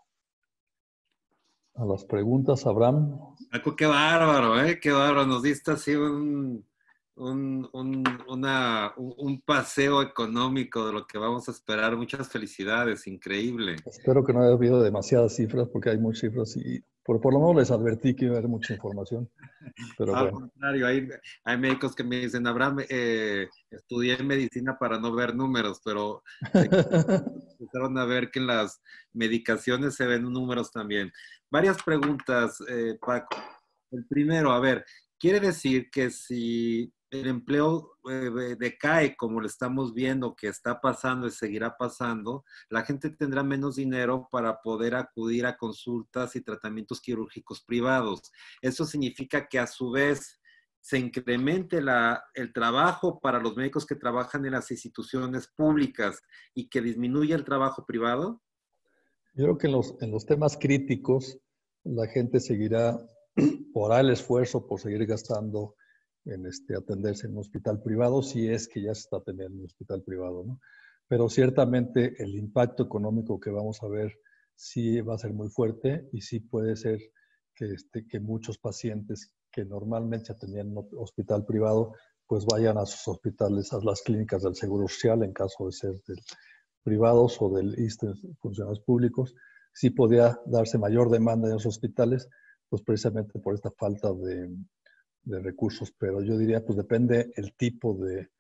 las preguntas. Abraham. Paco, qué bárbaro, ¿eh? Qué bárbaro. Nos diste así un paseo económico de lo que vamos a esperar. Muchas felicidades, increíble. Espero que no haya habido demasiadas cifras, porque hay muchas cifras y por lo menos les advertí que iba a haber mucha información, pero Al bueno. contrario, hay médicos que me dicen, Abraham, estudié medicina para no ver números, pero empezaron a ver que en las medicaciones se ven números también. Varias preguntas, Paco. El primero, a ver, quiere decir que si el empleo decae como lo estamos viendo que está pasando y seguirá pasando, la gente tendrá menos dinero para poder acudir a consultas y tratamientos quirúrgicos privados. Eso significa que a su vez se incremente el trabajo para los médicos que trabajan en las instituciones públicas y que disminuya el trabajo privado. Yo creo que en los temas críticos la gente seguirá o hará el esfuerzo por seguir gastando en atenderse en un hospital privado, si es que ya se está atendiendo en un hospital privado, ¿no? Pero ciertamente el impacto económico que vamos a ver sí va a ser muy fuerte y sí puede ser que muchos pacientes que normalmente se atendían en un hospital privado, pues vayan a sus hospitales, a las clínicas del Seguro Social, en caso de ser privados o del ISSSTE, funcionarios públicos. Sí podía darse mayor demanda en los hospitales, pues precisamente por esta falta de recursos, pero yo diría, pues depende el tipo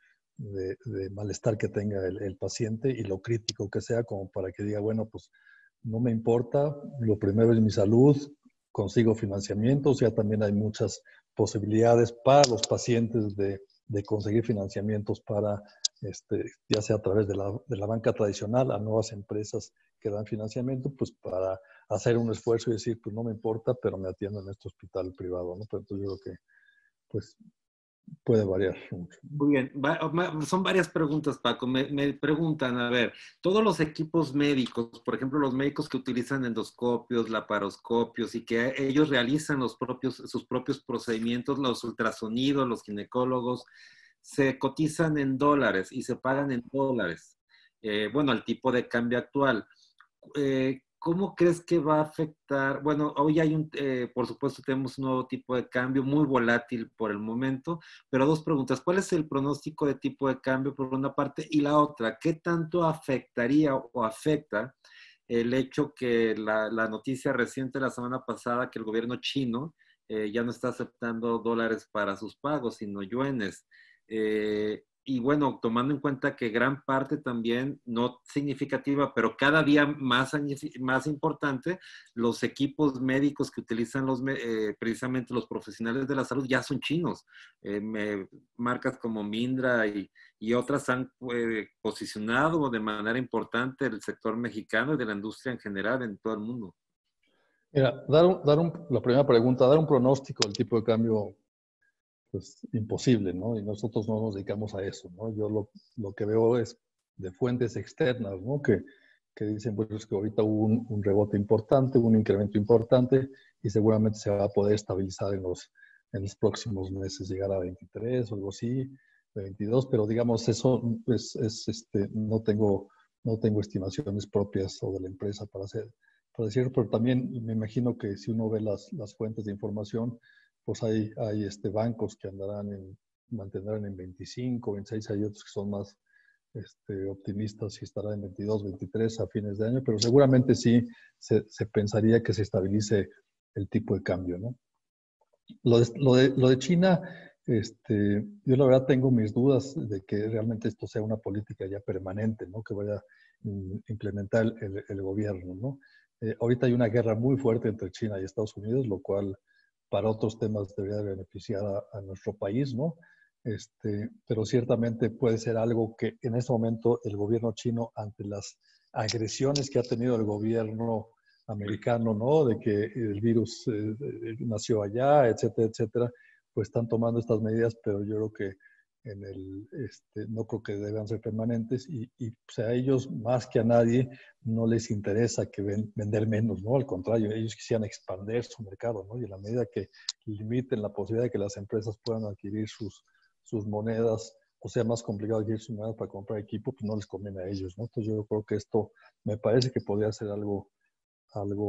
de malestar que tenga el paciente y lo crítico que sea, como para que diga, bueno, pues no me importa, lo primero es mi salud, consigo financiamientos, ya también hay muchas posibilidades para los pacientes de conseguir financiamientos para, ya sea a través de la banca tradicional, a nuevas empresas que dan financiamiento, pues para hacer un esfuerzo y decir, pues no me importa, pero me atiendo en este hospital privado, ¿no? Pero entonces yo creo que pues puede variar mucho. Muy bien, son varias preguntas, Paco. Me preguntan, a ver, todos los equipos médicos, por ejemplo, los médicos que utilizan endoscopios, laparoscopios y que ellos realizan sus propios procedimientos, los ultrasonidos, los ginecólogos, se cotizan en dólares y se pagan en dólares. Bueno, al tipo de cambio actual. ¿Cómo crees que va a afectar? Bueno, hoy por supuesto, tenemos un nuevo tipo de cambio muy volátil por el momento, pero dos preguntas. ¿Cuál es el pronóstico de tipo de cambio por una parte? Y la otra, ¿qué tanto afectaría o afecta el hecho que la noticia reciente la semana pasada que el gobierno chino ya no está aceptando dólares para sus pagos, sino yuanes? Y bueno, tomando en cuenta que gran parte también, no significativa, pero cada día más importante, los equipos médicos que utilizan precisamente los profesionales de la salud ya son chinos. Marcas como Mindra y otras han posicionado de manera importante el sector mexicano y de la industria en general en todo el mundo. Mira, la primera pregunta, dar un pronóstico del tipo de cambio, pues imposible, ¿no? Y nosotros no nos dedicamos a eso, ¿no? Yo lo que veo es de fuentes externas, ¿no? Que dicen, pues es que ahorita hubo un rebote importante, un incremento importante y seguramente se va a poder estabilizar en los próximos meses, llegar a 23 o algo así, 22, pero digamos, eso no tengo estimaciones propias o de la empresa para decir, pero también me imagino que si uno ve las fuentes de información, pues hay bancos que mantendrán en 25, 26, hay otros que son más optimistas y estarán en 22, 23 a fines de año, pero seguramente sí se pensaría que se estabilice el tipo de cambio, ¿no? Lo de China, yo la verdad tengo mis dudas de que realmente esto sea una política ya permanente, ¿no? Que vaya a implementar el gobierno, ¿no? Ahorita hay una guerra muy fuerte entre China y Estados Unidos, lo cual para otros temas debería beneficiar a nuestro país, ¿no? Pero ciertamente puede ser algo que en este momento el gobierno chino, ante las agresiones que ha tenido el gobierno americano, ¿no? De que el virus nació allá, etcétera, etcétera, pues están tomando estas medidas, pero yo creo que no creo que deban ser permanentes y pues a ellos más que a nadie no les interesa que vender menos, ¿no? Al contrario, ellos quisieran expandir su mercado, ¿no? Y a la medida que limiten la posibilidad de que las empresas puedan adquirir sus monedas, o sea, más complicado adquirir sus monedas para comprar equipo, pues no les conviene a ellos, ¿no? Entonces yo creo que esto me parece que podría ser algo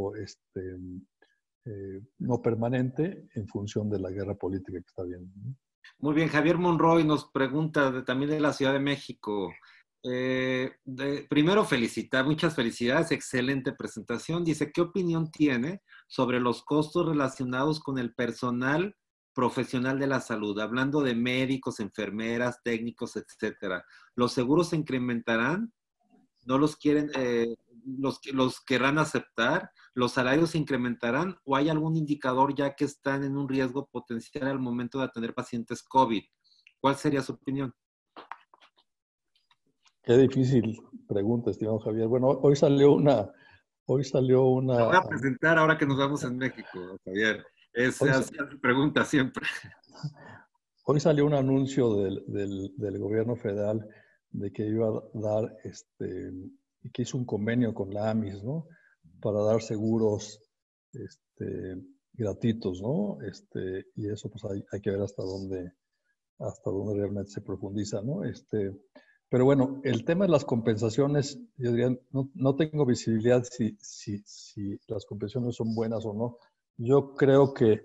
no permanente en función de la guerra política que está habiendo, ¿no? Muy bien, Javier Monroy nos pregunta también de la Ciudad de México. Primero felicitar, muchas felicidades, excelente presentación. Dice, ¿qué opinión tiene sobre los costos relacionados con el personal profesional de la salud? Hablando de médicos, enfermeras, técnicos, etcétera. ¿Los seguros se incrementarán? ¿No los quieren, los querrán aceptar? ¿Los salarios se incrementarán? ¿O hay algún indicador ya que están en un riesgo potencial al momento de atender pacientes COVID? ¿Cuál sería su opinión? Qué difícil pregunta, estimado Javier. Bueno, hoy salió La una, voy a presentar ahora que nos vamos en México, Javier. Es hoy, así pregunta siempre. hoy salió un anuncio del gobierno federal de que iba a dar, y que hizo un convenio con la AMIS, ¿no? Para dar seguros, gratuitos, ¿no? Y eso pues hay que ver hasta dónde realmente se profundiza, ¿no? Pero bueno, el tema de las compensaciones, yo diría, no tengo visibilidad si las compensaciones son buenas o no. Yo creo que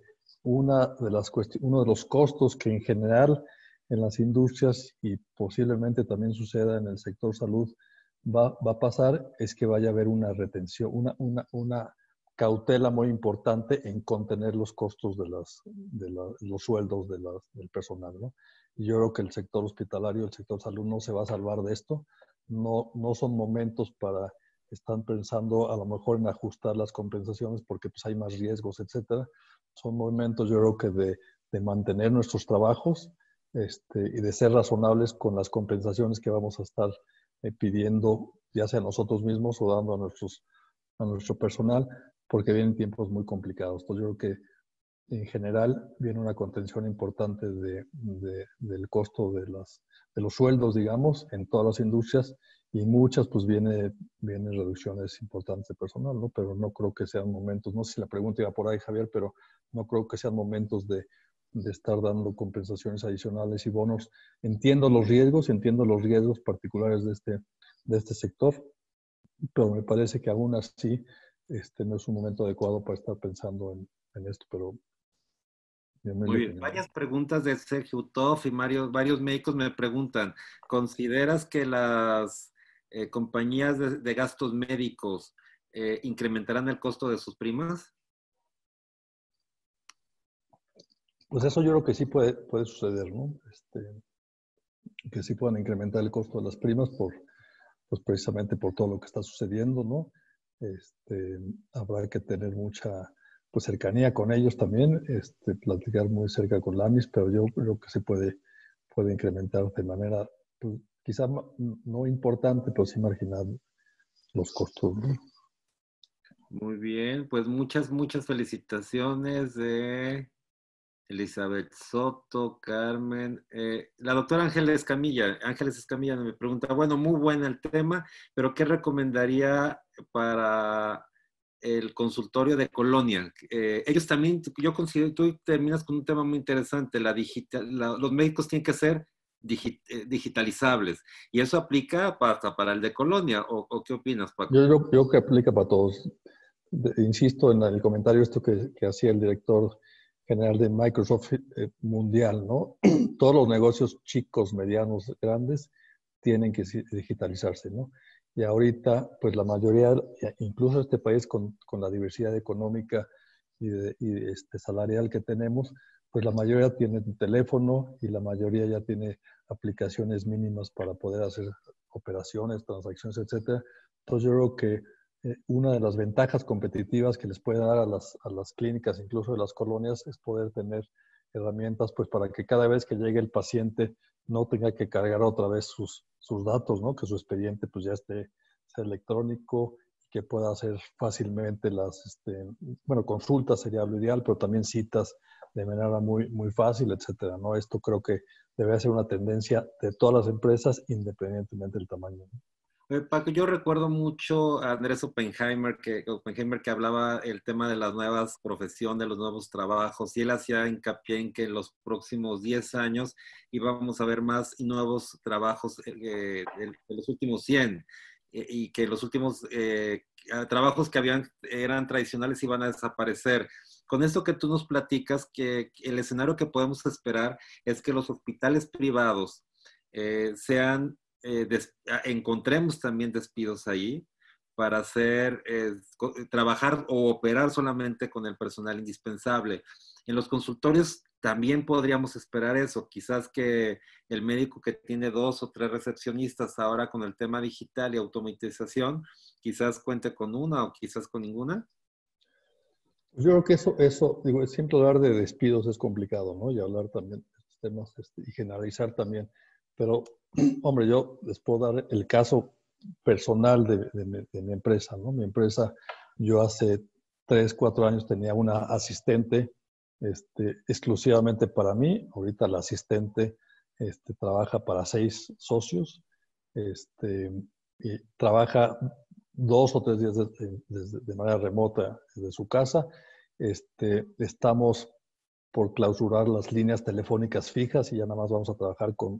uno de los costos que en general en las industrias y posiblemente también suceda en el sector salud va a pasar es que vaya a haber una retención, una cautela muy importante en contener los costos los sueldos del personal, ¿no? Y yo creo que el sector hospitalario, el sector salud no se va a salvar de esto. No son momentos para estar pensando a lo mejor en ajustar las compensaciones porque pues hay más riesgos, etcétera. Son momentos yo creo que de mantener nuestros trabajos y de ser razonables con las compensaciones que vamos a estar pidiendo, ya sea nosotros mismos o dando a nuestro personal, porque vienen tiempos muy complicados. Entonces yo creo que en general viene una contención importante del costo de los sueldos, digamos, en todas las industrias y muchas pues vienen reducciones importantes de personal, ¿no? Pero no creo que sean momentos, no sé si la pregunta iba por ahí, Javier, pero no creo que sean momentos de estar dando compensaciones adicionales y bonos. Entiendo los riesgos particulares de este sector, pero me parece que aún así no es un momento adecuado para estar pensando en esto, pero mi Muy bien. opinión. Varias preguntas de Sergio Utoff y varios médicos me preguntan, ¿consideras que las compañías de gastos médicos incrementarán el costo de sus primas? Pues eso yo creo que sí puede suceder, ¿no? Que sí puedan incrementar el costo de las primas pues precisamente por todo lo que está sucediendo, ¿no? Habrá que tener mucha pues cercanía con ellos también, platicar muy cerca con la AMIS, pero yo creo que se puede incrementar de manera, pues, quizá no importante, pero sí marginal los costos, ¿no? Muy bien, pues muchas felicitaciones de Elizabeth Soto, Carmen. La doctora Ángeles Escamilla me pregunta, bueno, muy buena el tema, pero ¿qué recomendaría para el consultorio de Colonia? Ellos también, yo considero, tú terminas con un tema muy interesante, los médicos tienen que ser digitalizables, y eso aplica para el de Colonia, ¿o qué opinas, Paco? Yo creo que aplica para todos. Insisto en el comentario esto que hacía el director general de Microsoft Mundial, ¿no? Todos los negocios chicos, medianos, grandes, tienen que digitalizarse, ¿no? Y ahorita, pues la mayoría, incluso este país con la diversidad económica y salarial que tenemos, pues la mayoría tiene un teléfono y la mayoría ya tiene aplicaciones mínimas para poder hacer operaciones, transacciones, etcétera. Entonces yo creo que una de las ventajas competitivas que les puede dar a las clínicas, incluso de las colonias, es poder tener herramientas pues para que cada vez que llegue el paciente no tenga que cargar otra vez sus datos, ¿no? Que su expediente pues ya sea electrónico, que pueda hacer fácilmente bueno, consultas sería lo ideal, pero también citas de manera muy fácil, etcétera, ¿no? Esto creo que debe ser una tendencia de todas las empresas independientemente del tamaño, ¿no? Paco, yo recuerdo mucho a Andrés Oppenheimer que hablaba el tema de las nuevas profesiones, de los nuevos trabajos, y él hacía hincapié en que en los próximos 10 años íbamos a ver más y nuevos trabajos de los últimos 100. y que los últimos trabajos que eran tradicionales iban a desaparecer. Con esto que tú nos platicas, que el escenario que podemos esperar es que los hospitales privados encontremos también despidos ahí para trabajar o operar solamente con el personal indispensable. En los consultorios también podríamos esperar eso, quizás que el médico que tiene 2 o 3 recepcionistas ahora con el tema digital y automatización, quizás cuente con una o quizás con ninguna. Yo creo que digo, siempre hablar de despidos es complicado, ¿no? Y hablar también de estos temas y generalizar también. Pero, hombre, yo les puedo dar el caso personal de mi empresa, ¿no? Mi empresa, yo hace 3, 4 años tenía una asistente exclusivamente para mí. Ahorita la asistente trabaja para 6 socios y trabaja 2 o 3 días de manera remota desde su casa. Estamos por clausurar las líneas telefónicas fijas y ya nada más vamos a trabajar con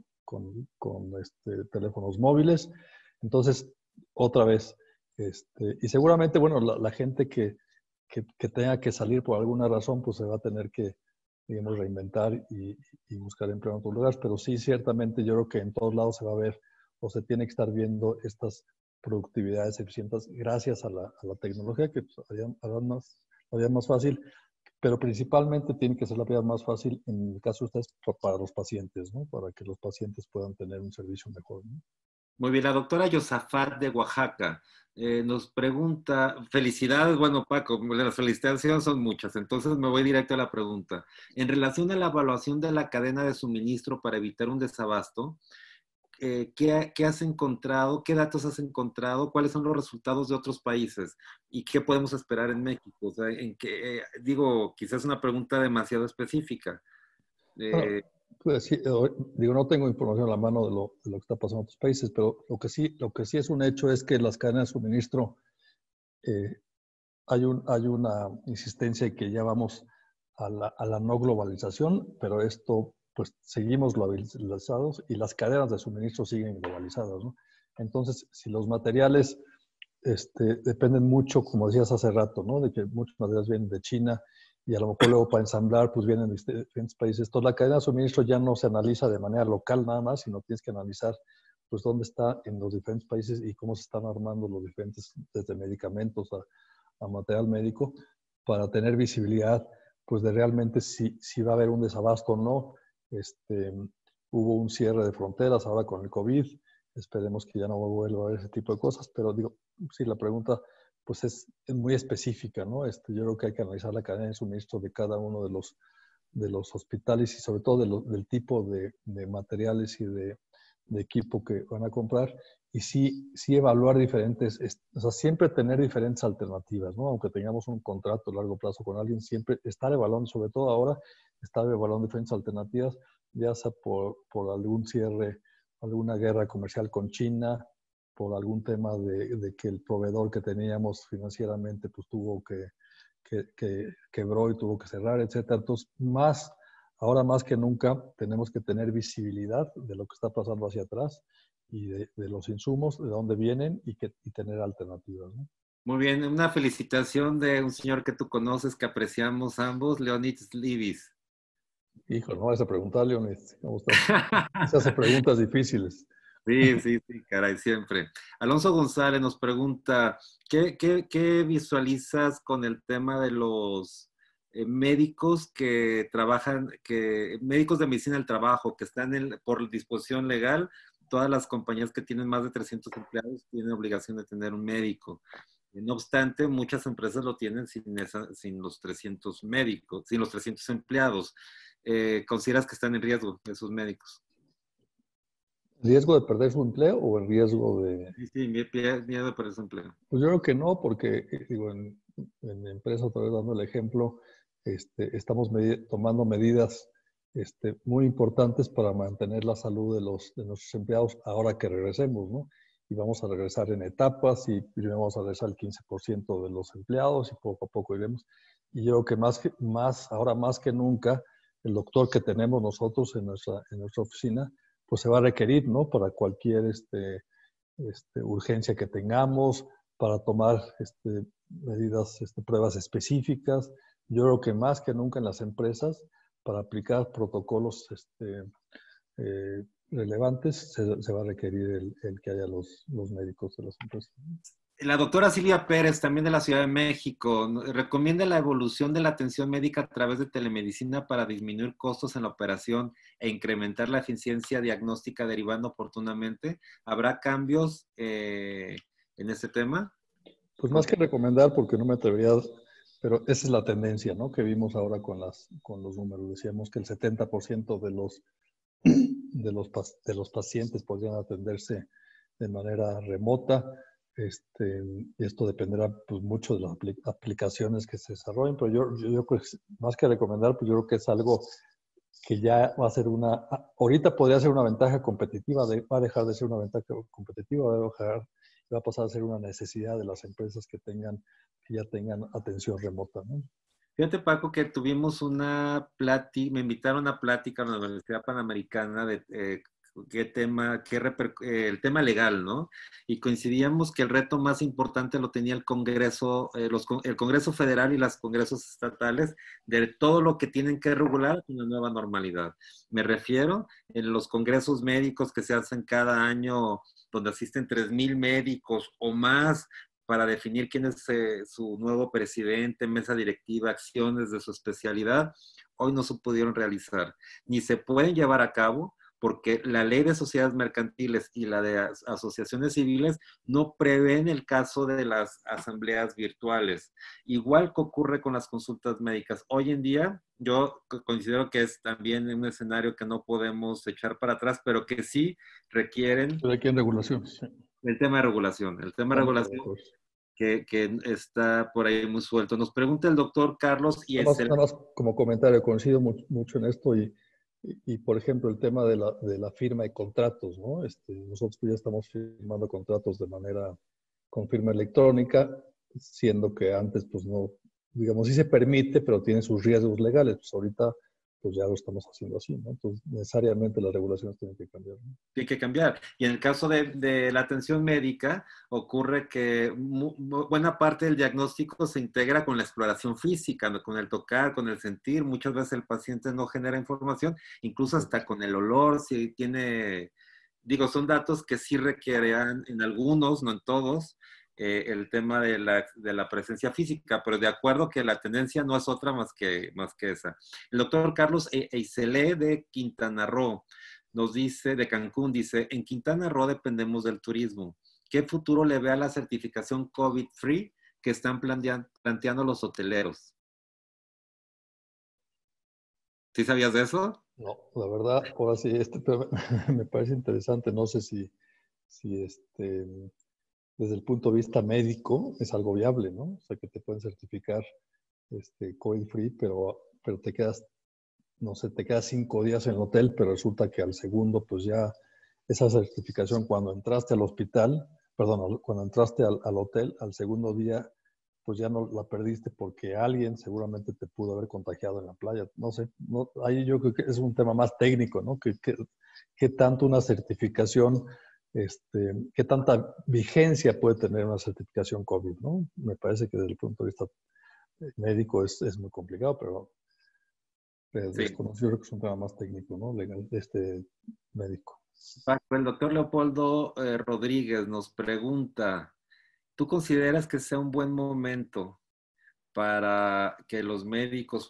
teléfonos móviles. Entonces, otra vez, y seguramente, bueno, la gente que tenga que salir por alguna razón, pues se va a tener que, digamos, reinventar y buscar empleo en otros lugares. Pero sí, ciertamente, yo creo que en todos lados se va a ver o se tiene que estar viendo estas productividades eficientes gracias a la tecnología, que pues, haría más fácil, pero principalmente tiene que ser la vida más fácil en el caso de ustedes para los pacientes, ¿no? Para que los pacientes puedan tener un servicio mejor, ¿no? Muy bien, la doctora Yosafat de Oaxaca nos pregunta, felicidades, bueno Paco, las felicitaciones son muchas, entonces me voy directo a la pregunta. En relación a la evaluación de la cadena de suministro para evitar un desabasto, ¿qué has encontrado? ¿Qué datos has encontrado? ¿Cuáles son los resultados de otros países? ¿Y qué podemos esperar en México? O sea, quizás una pregunta demasiado específica. Bueno, Eh, pues sí, digo, no tengo información a la mano de lo que está pasando en otros países, pero lo que sí es un hecho es que las cadenas de suministro, eh, hay una insistencia en que ya vamos a la no globalización, pero esto, pues seguimos globalizados y las cadenas de suministro siguen globalizadas, ¿no? Entonces, si los materiales dependen mucho, como decías hace rato, ¿no? De que muchos materiales vienen de China y a lo mejor luego para ensamblar, pues vienen de diferentes países. Entonces, la cadena de suministro ya no se analiza de manera local nada más, sino tienes que analizar, pues, dónde está en los diferentes países y cómo se están armando los diferentes, desde medicamentos a material médico, para tener visibilidad, pues, de realmente si va a haber un desabasto o no. Hubo un cierre de fronteras ahora con el COVID. Esperemos que ya no vuelva a haber ese tipo de cosas, pero digo, sí, la pregunta pues es muy específica, ¿no? Yo creo que hay que analizar la cadena de suministro de cada uno de los hospitales y sobre todo del tipo de materiales y de equipo que van a comprar y sí evaluar diferentes, o sea, siempre tener diferentes alternativas, ¿no? Aunque tengamos un contrato a largo plazo con alguien, siempre estar evaluando, sobre todo ahora, estar evaluando diferentes alternativas, ya sea por algún cierre, alguna guerra comercial con China, por algún tema de que el proveedor que teníamos financieramente pues tuvo que quebró y tuvo que cerrar, etcétera. Entonces, ahora más que nunca tenemos que tener visibilidad de lo que está pasando hacia atrás y de los insumos, de dónde vienen y tener alternativas, ¿no? Muy bien, una felicitación de un señor que tú conoces, que apreciamos ambos, Leonid Slivis. Hijo, no vas a preguntar, Leonid, ¿cómo estás? Se hace preguntas difíciles. Sí, sí, sí, caray, siempre. Alonso González nos pregunta, ¿qué visualizas con el tema de los médicos que trabajan, médicos de medicina del trabajo, que están por disposición legal? Todas las compañías que tienen más de 300 empleados tienen obligación de tener un médico. No obstante, muchas empresas lo tienen sin los 300 médicos, sin los 300 empleados. ¿Consideras que están en riesgo esos médicos? ¿Riesgo de perder su empleo o el riesgo de...? Sí, sí, miedo por desempleo. Pues yo creo que no, porque digo, en mi empresa, otra vez dando el ejemplo, estamos tomando medidas muy importantes para mantener la salud de nuestros empleados ahora que regresemos, ¿no? Y vamos a regresar en etapas y primero vamos a regresar al 15% de los empleados y poco a poco iremos. Y yo creo que ahora más que nunca, el doctor que tenemos nosotros en nuestra oficina, pues se va a requerir, ¿no? Para cualquier urgencia que tengamos, para tomar medidas, pruebas específicas. Yo creo que más que nunca en las empresas, para aplicar protocolos relevantes, se va a requerir el que haya los médicos de las empresas. La doctora Silvia Pérez, también de la Ciudad de México, recomienda la evolución de la atención médica a través de telemedicina para disminuir costos en la operación e incrementar la eficiencia diagnóstica derivando oportunamente. ¿Habrá cambios en este tema? Pues más que recomendar, porque no me atrevería, pero esa es la tendencia, ¿no? Que vimos ahora con los números. Decíamos que el 70% de los pacientes podrían atenderse de manera remota. Esto dependerá pues, mucho de las aplicaciones que se desarrollen, pero yo pues, más que recomendar, pues yo creo que es algo que ya va a ser ahorita podría ser una ventaja competitiva, va a dejar de ser una ventaja competitiva, va a pasar a ser una necesidad de las empresas que ya tengan atención remota, ¿no? Fíjate, Paco, que tuvimos una plática, me invitaron a una plática en la Universidad Panamericana de el tema legal, ¿no? Y coincidíamos que el reto más importante lo tenía el Congreso, el Congreso Federal y los congresos estatales, de todo lo que tienen que regular en la nueva normalidad. Me refiero en los congresos médicos que se hacen cada año, donde asisten 3,000 médicos o más, para definir quién es su nuevo presidente, mesa directiva, acciones de su especialidad, hoy no se pudieron realizar, ni se pueden llevar a cabo porque la ley de sociedades mercantiles y la de asociaciones civiles no prevén el caso de las asambleas virtuales. Igual que ocurre con las consultas médicas. Hoy en día, yo considero que es también un escenario que no podemos echar para atrás, pero que sí requieren... Requieren regulaciones. Sí. El tema de regulación. El tema de regulación que está por ahí muy suelto. Nos pregunta el doctor Carlos y nada más como comentario, coincido mucho en esto y, por ejemplo, el tema de la firma de contratos, ¿no? Nosotros ya estamos firmando contratos de manera con firma electrónica, siendo que antes, pues no, digamos, sí se permite, pero tiene sus riesgos legales. Pues ahorita, pues ya lo estamos haciendo así, ¿no? Entonces, necesariamente las regulaciones tienen que cambiar, ¿no? Tiene que cambiar. Y en el caso de la atención médica, ocurre que buena parte del diagnóstico se integra con la exploración física, ¿no? Con el tocar, con el sentir. Muchas veces el paciente no genera información, incluso hasta con el olor, si tiene, digo, son datos que sí requerirán en algunos, no en todos, el tema de la presencia física, pero de acuerdo que la tendencia no es otra más que esa. El doctor Carlos Eiselé de Quintana Roo nos dice, de Cancún, dice, en Quintana Roo dependemos del turismo. ¿Qué futuro le ve a la certificación COVID-free que están planteando los hoteleros? ¿Sí sabías de eso? No, la verdad, ahora sí, me parece interesante. No sé si desde el punto de vista médico es algo viable, ¿no? O sea, que te pueden certificar COVID-free, pero te quedas, no sé, te quedas 5 días en el hotel, pero resulta que al segundo, pues ya esa certificación cuando entraste al hospital, perdón, cuando entraste al hotel, al segundo día, pues ya no la perdiste porque alguien seguramente te pudo haber contagiado en la playa. No sé, ahí yo creo que es un tema más técnico, ¿no? ¿Qué tanto una certificación, qué tanta vigencia puede tener una certificación COVID, ¿no? Me parece que desde el punto de vista médico es muy complicado, pero Sí. desconocido, creo que es un tema más técnico, ¿no? Legal, médico. Paco, el doctor Leopoldo Rodríguez nos pregunta, ¿tú consideras que sea un buen momento para que los médicos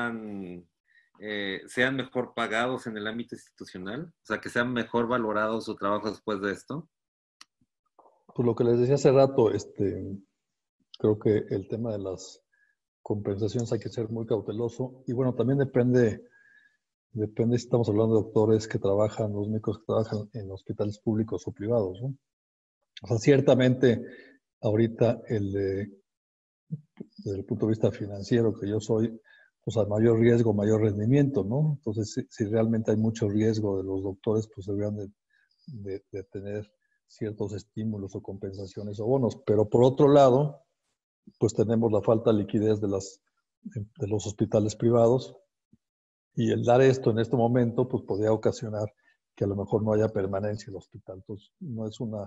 sean mejor pagados en el ámbito institucional? O sea, que sean mejor valorados su trabajo después de esto. Pues lo que les decía hace rato, creo que el tema de las compensaciones hay que ser muy cauteloso. Y bueno, también depende si estamos hablando de doctores que trabajan, los médicos que trabajan en hospitales públicos o privados, ¿no? O sea, ciertamente ahorita desde el punto de vista financiero que yo soy, pues a mayor riesgo, mayor rendimiento, ¿no? Entonces, si realmente hay mucho riesgo de los doctores, pues deberían de tener ciertos estímulos o compensaciones o bonos. Pero por otro lado, pues tenemos la falta de liquidez de los hospitales privados y el dar esto en este momento, pues podría ocasionar que a lo mejor no haya permanencia en el hospital. Entonces, no es una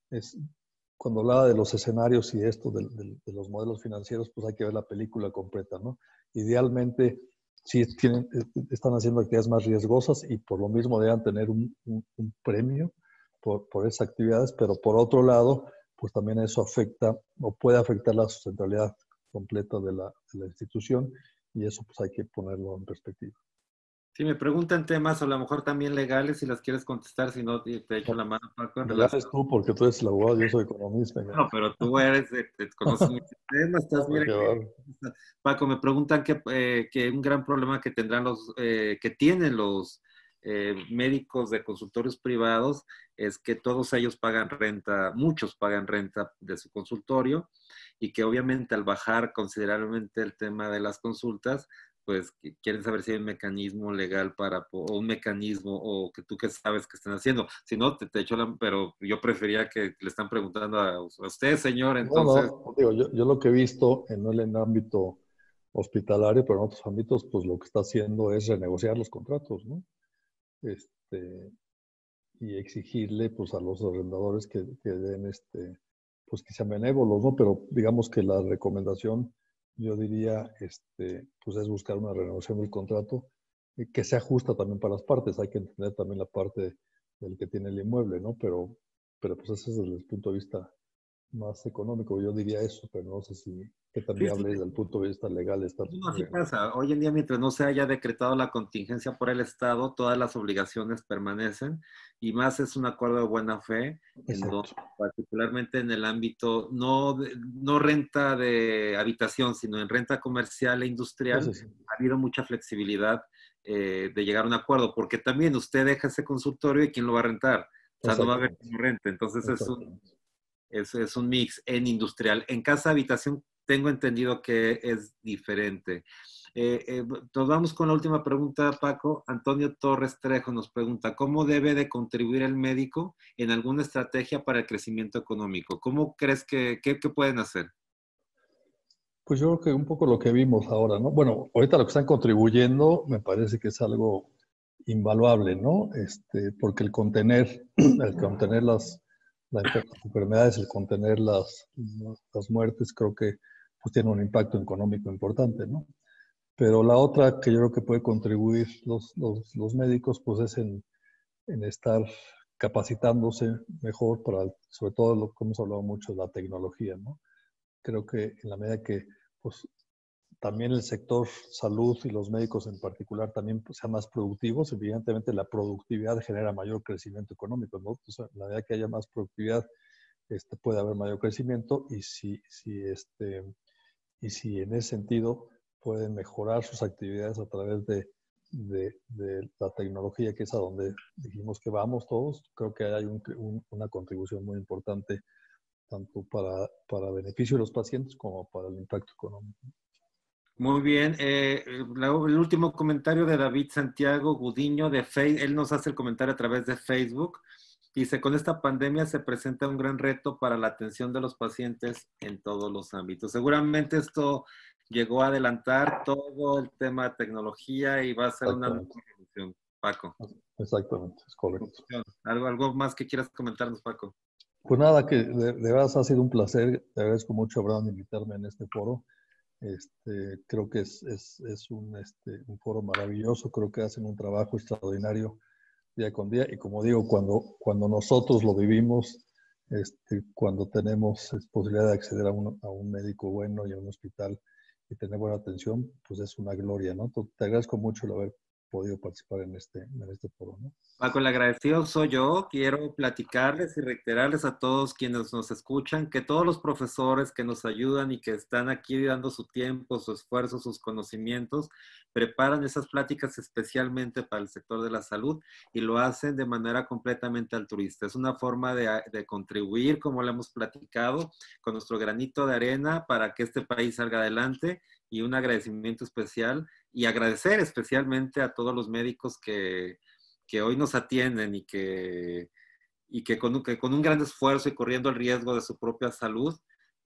es, cuando hablaba de los escenarios y esto de los modelos financieros, pues hay que ver la película completa, ¿no? Idealmente, sí están haciendo actividades más riesgosas y por lo mismo deben tener un premio por esas actividades, pero por otro lado, pues también eso afecta o puede afectar la sustentabilidad completa de la institución y eso pues hay que ponerlo en perspectiva. Si me preguntan temas, a lo mejor también legales, si las quieres contestar, si no, te echo la mano, Paco, en relación. Legales tú, porque tú eres el abogado, yo soy economista. ¿No? No, pero tú eres, te conoces mucho el tema, estás, Hombre, mira, qué barro. Paco, me preguntan que un gran problema que tendrán que tienen los médicos de consultorios privados es que todos ellos pagan renta, muchos pagan renta de su consultorio y que obviamente al bajar considerablemente el tema de las consultas, pues quieren saber si hay un mecanismo legal o un mecanismo o que tú que sabes que están haciendo. Si no, te echo pero yo prefería que le están preguntando a usted, señor, No, entonces. no, digo, yo lo que he visto, no en el ámbito hospitalario, pero en otros ámbitos, pues lo que está haciendo es renegociar los contratos, ¿no? Este, y exigirle, pues, a los arrendadores que den, pues, que sean benévolos, ¿no? Pero digamos que la recomendación, yo diría, pues, es buscar una renegociación del contrato que sea justa también para las partes. Hay que entender también la parte del que tiene el inmueble, ¿no? Pero pues ese es desde el punto de vista más económico, yo diría eso, pero no sé si qué tan Sí, sí, viable desde el punto de vista legal está. no, así pasa. Hoy en día, mientras no se haya decretado la contingencia por el Estado, todas las obligaciones permanecen y más es un acuerdo de buena fe, en donde, Exacto. particularmente en el ámbito no renta de habitación, sino en renta comercial e Sí, industrial, sí, sí. ha habido mucha flexibilidad de llegar a un acuerdo, porque también usted deja ese consultorio y ¿quién lo va a rentar? O sea, no va a haber Exactamente. quien lo rente. Entonces Exactamente. es un mix en industrial. En casa habitación tengo entendido que es diferente. Nos vamos con la última pregunta, Paco. Antonio Torres Trejo nos pregunta, ¿cómo debe de contribuir el médico en alguna estrategia para el crecimiento económico? ¿Cómo crees qué pueden hacer? Pues yo creo que un poco lo que vimos ahora, ¿no? Bueno, ahorita lo que están contribuyendo me parece que es algo invaluable, ¿no? Porque el contener las enfermedades, el contener las muertes, creo que pues tiene un impacto económico importante, ¿no? Pero la otra que yo creo que puede contribuir los médicos, pues es en estar capacitándose mejor para, sobre todo lo que hemos hablado mucho, de la tecnología, ¿no? Creo que en la medida que, pues, también el sector salud y los médicos en particular también pues, sean más productivos, evidentemente la productividad genera mayor crecimiento económico, ¿no? Entonces, en la medida que haya más productividad, puede haber mayor crecimiento y si en ese sentido pueden mejorar sus actividades a través de la tecnología, que es a donde dijimos que vamos todos, creo que hay una contribución muy importante tanto para beneficio de los pacientes como para el impacto económico. Muy bien. El último comentario de David Santiago Gudiño de Facebook. Él nos hace el comentario a través de Facebook. Dice, con esta pandemia se presenta un gran reto para la atención de los pacientes en todos los ámbitos. Seguramente esto llegó a adelantar todo el tema de tecnología y va a ser una nueva Exactamente. revolución. Paco. Exactamente, es correcto. ¿Algo más que quieras comentarnos, Paco? Pues nada, que de veras ha sido un placer. Te agradezco mucho, Abraham, de invitarme en este foro. Creo que es un foro maravilloso. Creo que hacen un trabajo extraordinario día con día. Y como digo, cuando nosotros lo vivimos, cuando tenemos posibilidad de acceder a un médico bueno y a un hospital y tener buena atención, pues es una gloria, ¿no? Te agradezco mucho el haber podido participar en este foro, ¿no? Paco, el agradecido soy yo. Quiero platicarles y reiterarles a todos quienes nos escuchan que todos los profesores que nos ayudan y que están aquí dando su tiempo, su esfuerzo, sus conocimientos, preparan esas pláticas especialmente para el sector de la salud y lo hacen de manera completamente altruista. Es una forma de contribuir, como lo hemos platicado, con nuestro granito de arena para que este país salga adelante y un agradecimiento especial y agradecer especialmente a todos los médicos que hoy nos atienden y que con un gran esfuerzo y corriendo el riesgo de su propia salud,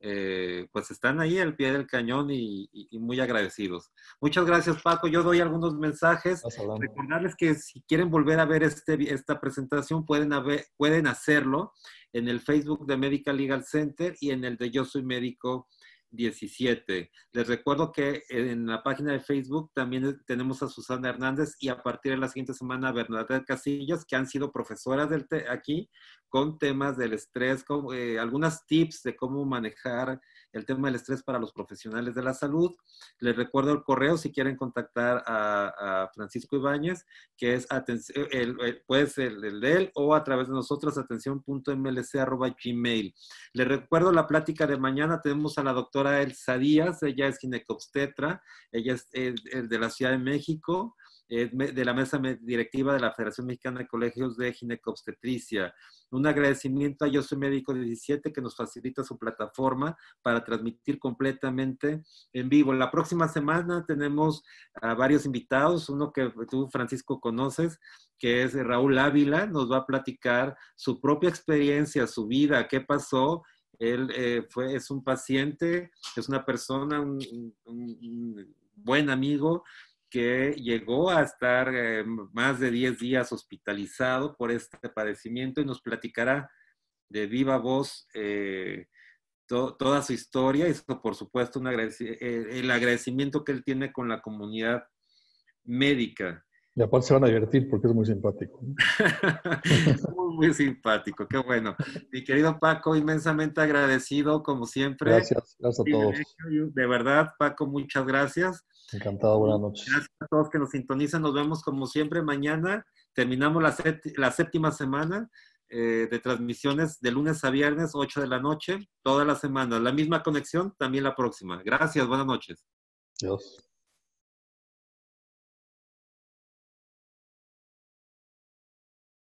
pues están ahí al pie del cañón y muy agradecidos. Muchas gracias, Paco. Yo doy algunos mensajes. Recordarles que si quieren volver a ver esta presentación, pueden hacerlo en el Facebook de Medical Legal Center y en el de Yo Soy Médico 17. Les recuerdo que en la página de Facebook también tenemos a Susana Hernández y a partir de la siguiente semana a Bernadette Casillas, que han sido profesoras aquí con temas del estrés, algunas tips de cómo manejar el tema del estrés para los profesionales de la salud. Les recuerdo el correo si quieren contactar a Francisco Ibáñez, que es puede ser el de él o a través de nosotros, atención.mlc@gmail. Les recuerdo la plática de mañana. Tenemos a la doctora Elsa Díaz, ella es ginecobstetra, ella es de la Ciudad de México, de la mesa directiva de la Federación Mexicana de Colegios de Ginecobstetricia. Un agradecimiento a Yo Soy Médico 17 que nos facilita su plataforma para transmitir completamente en vivo. La próxima semana tenemos a varios invitados, uno que tú, Francisco, conoces, que es Raúl Ávila, nos va a platicar su propia experiencia, su vida, qué pasó. Él es un paciente, es una persona, un buen amigo, que llegó a estar más de 10 días hospitalizado por este padecimiento y nos platicará de viva voz toda su historia y por supuesto el agradecimiento que él tiene con la comunidad médica. Y aparte se van a divertir porque es muy simpático. Muy simpático, qué bueno. Mi querido Paco, inmensamente agradecido como siempre. Gracias a todos. De verdad, Paco, muchas gracias. Encantado, buenas noches. Gracias a todos que nos sintonizan. Nos vemos como siempre mañana. Terminamos la séptima semana de transmisiones de lunes a viernes, 8 de la noche, toda la semana. La misma conexión, también la próxima. Gracias, buenas noches. Adiós.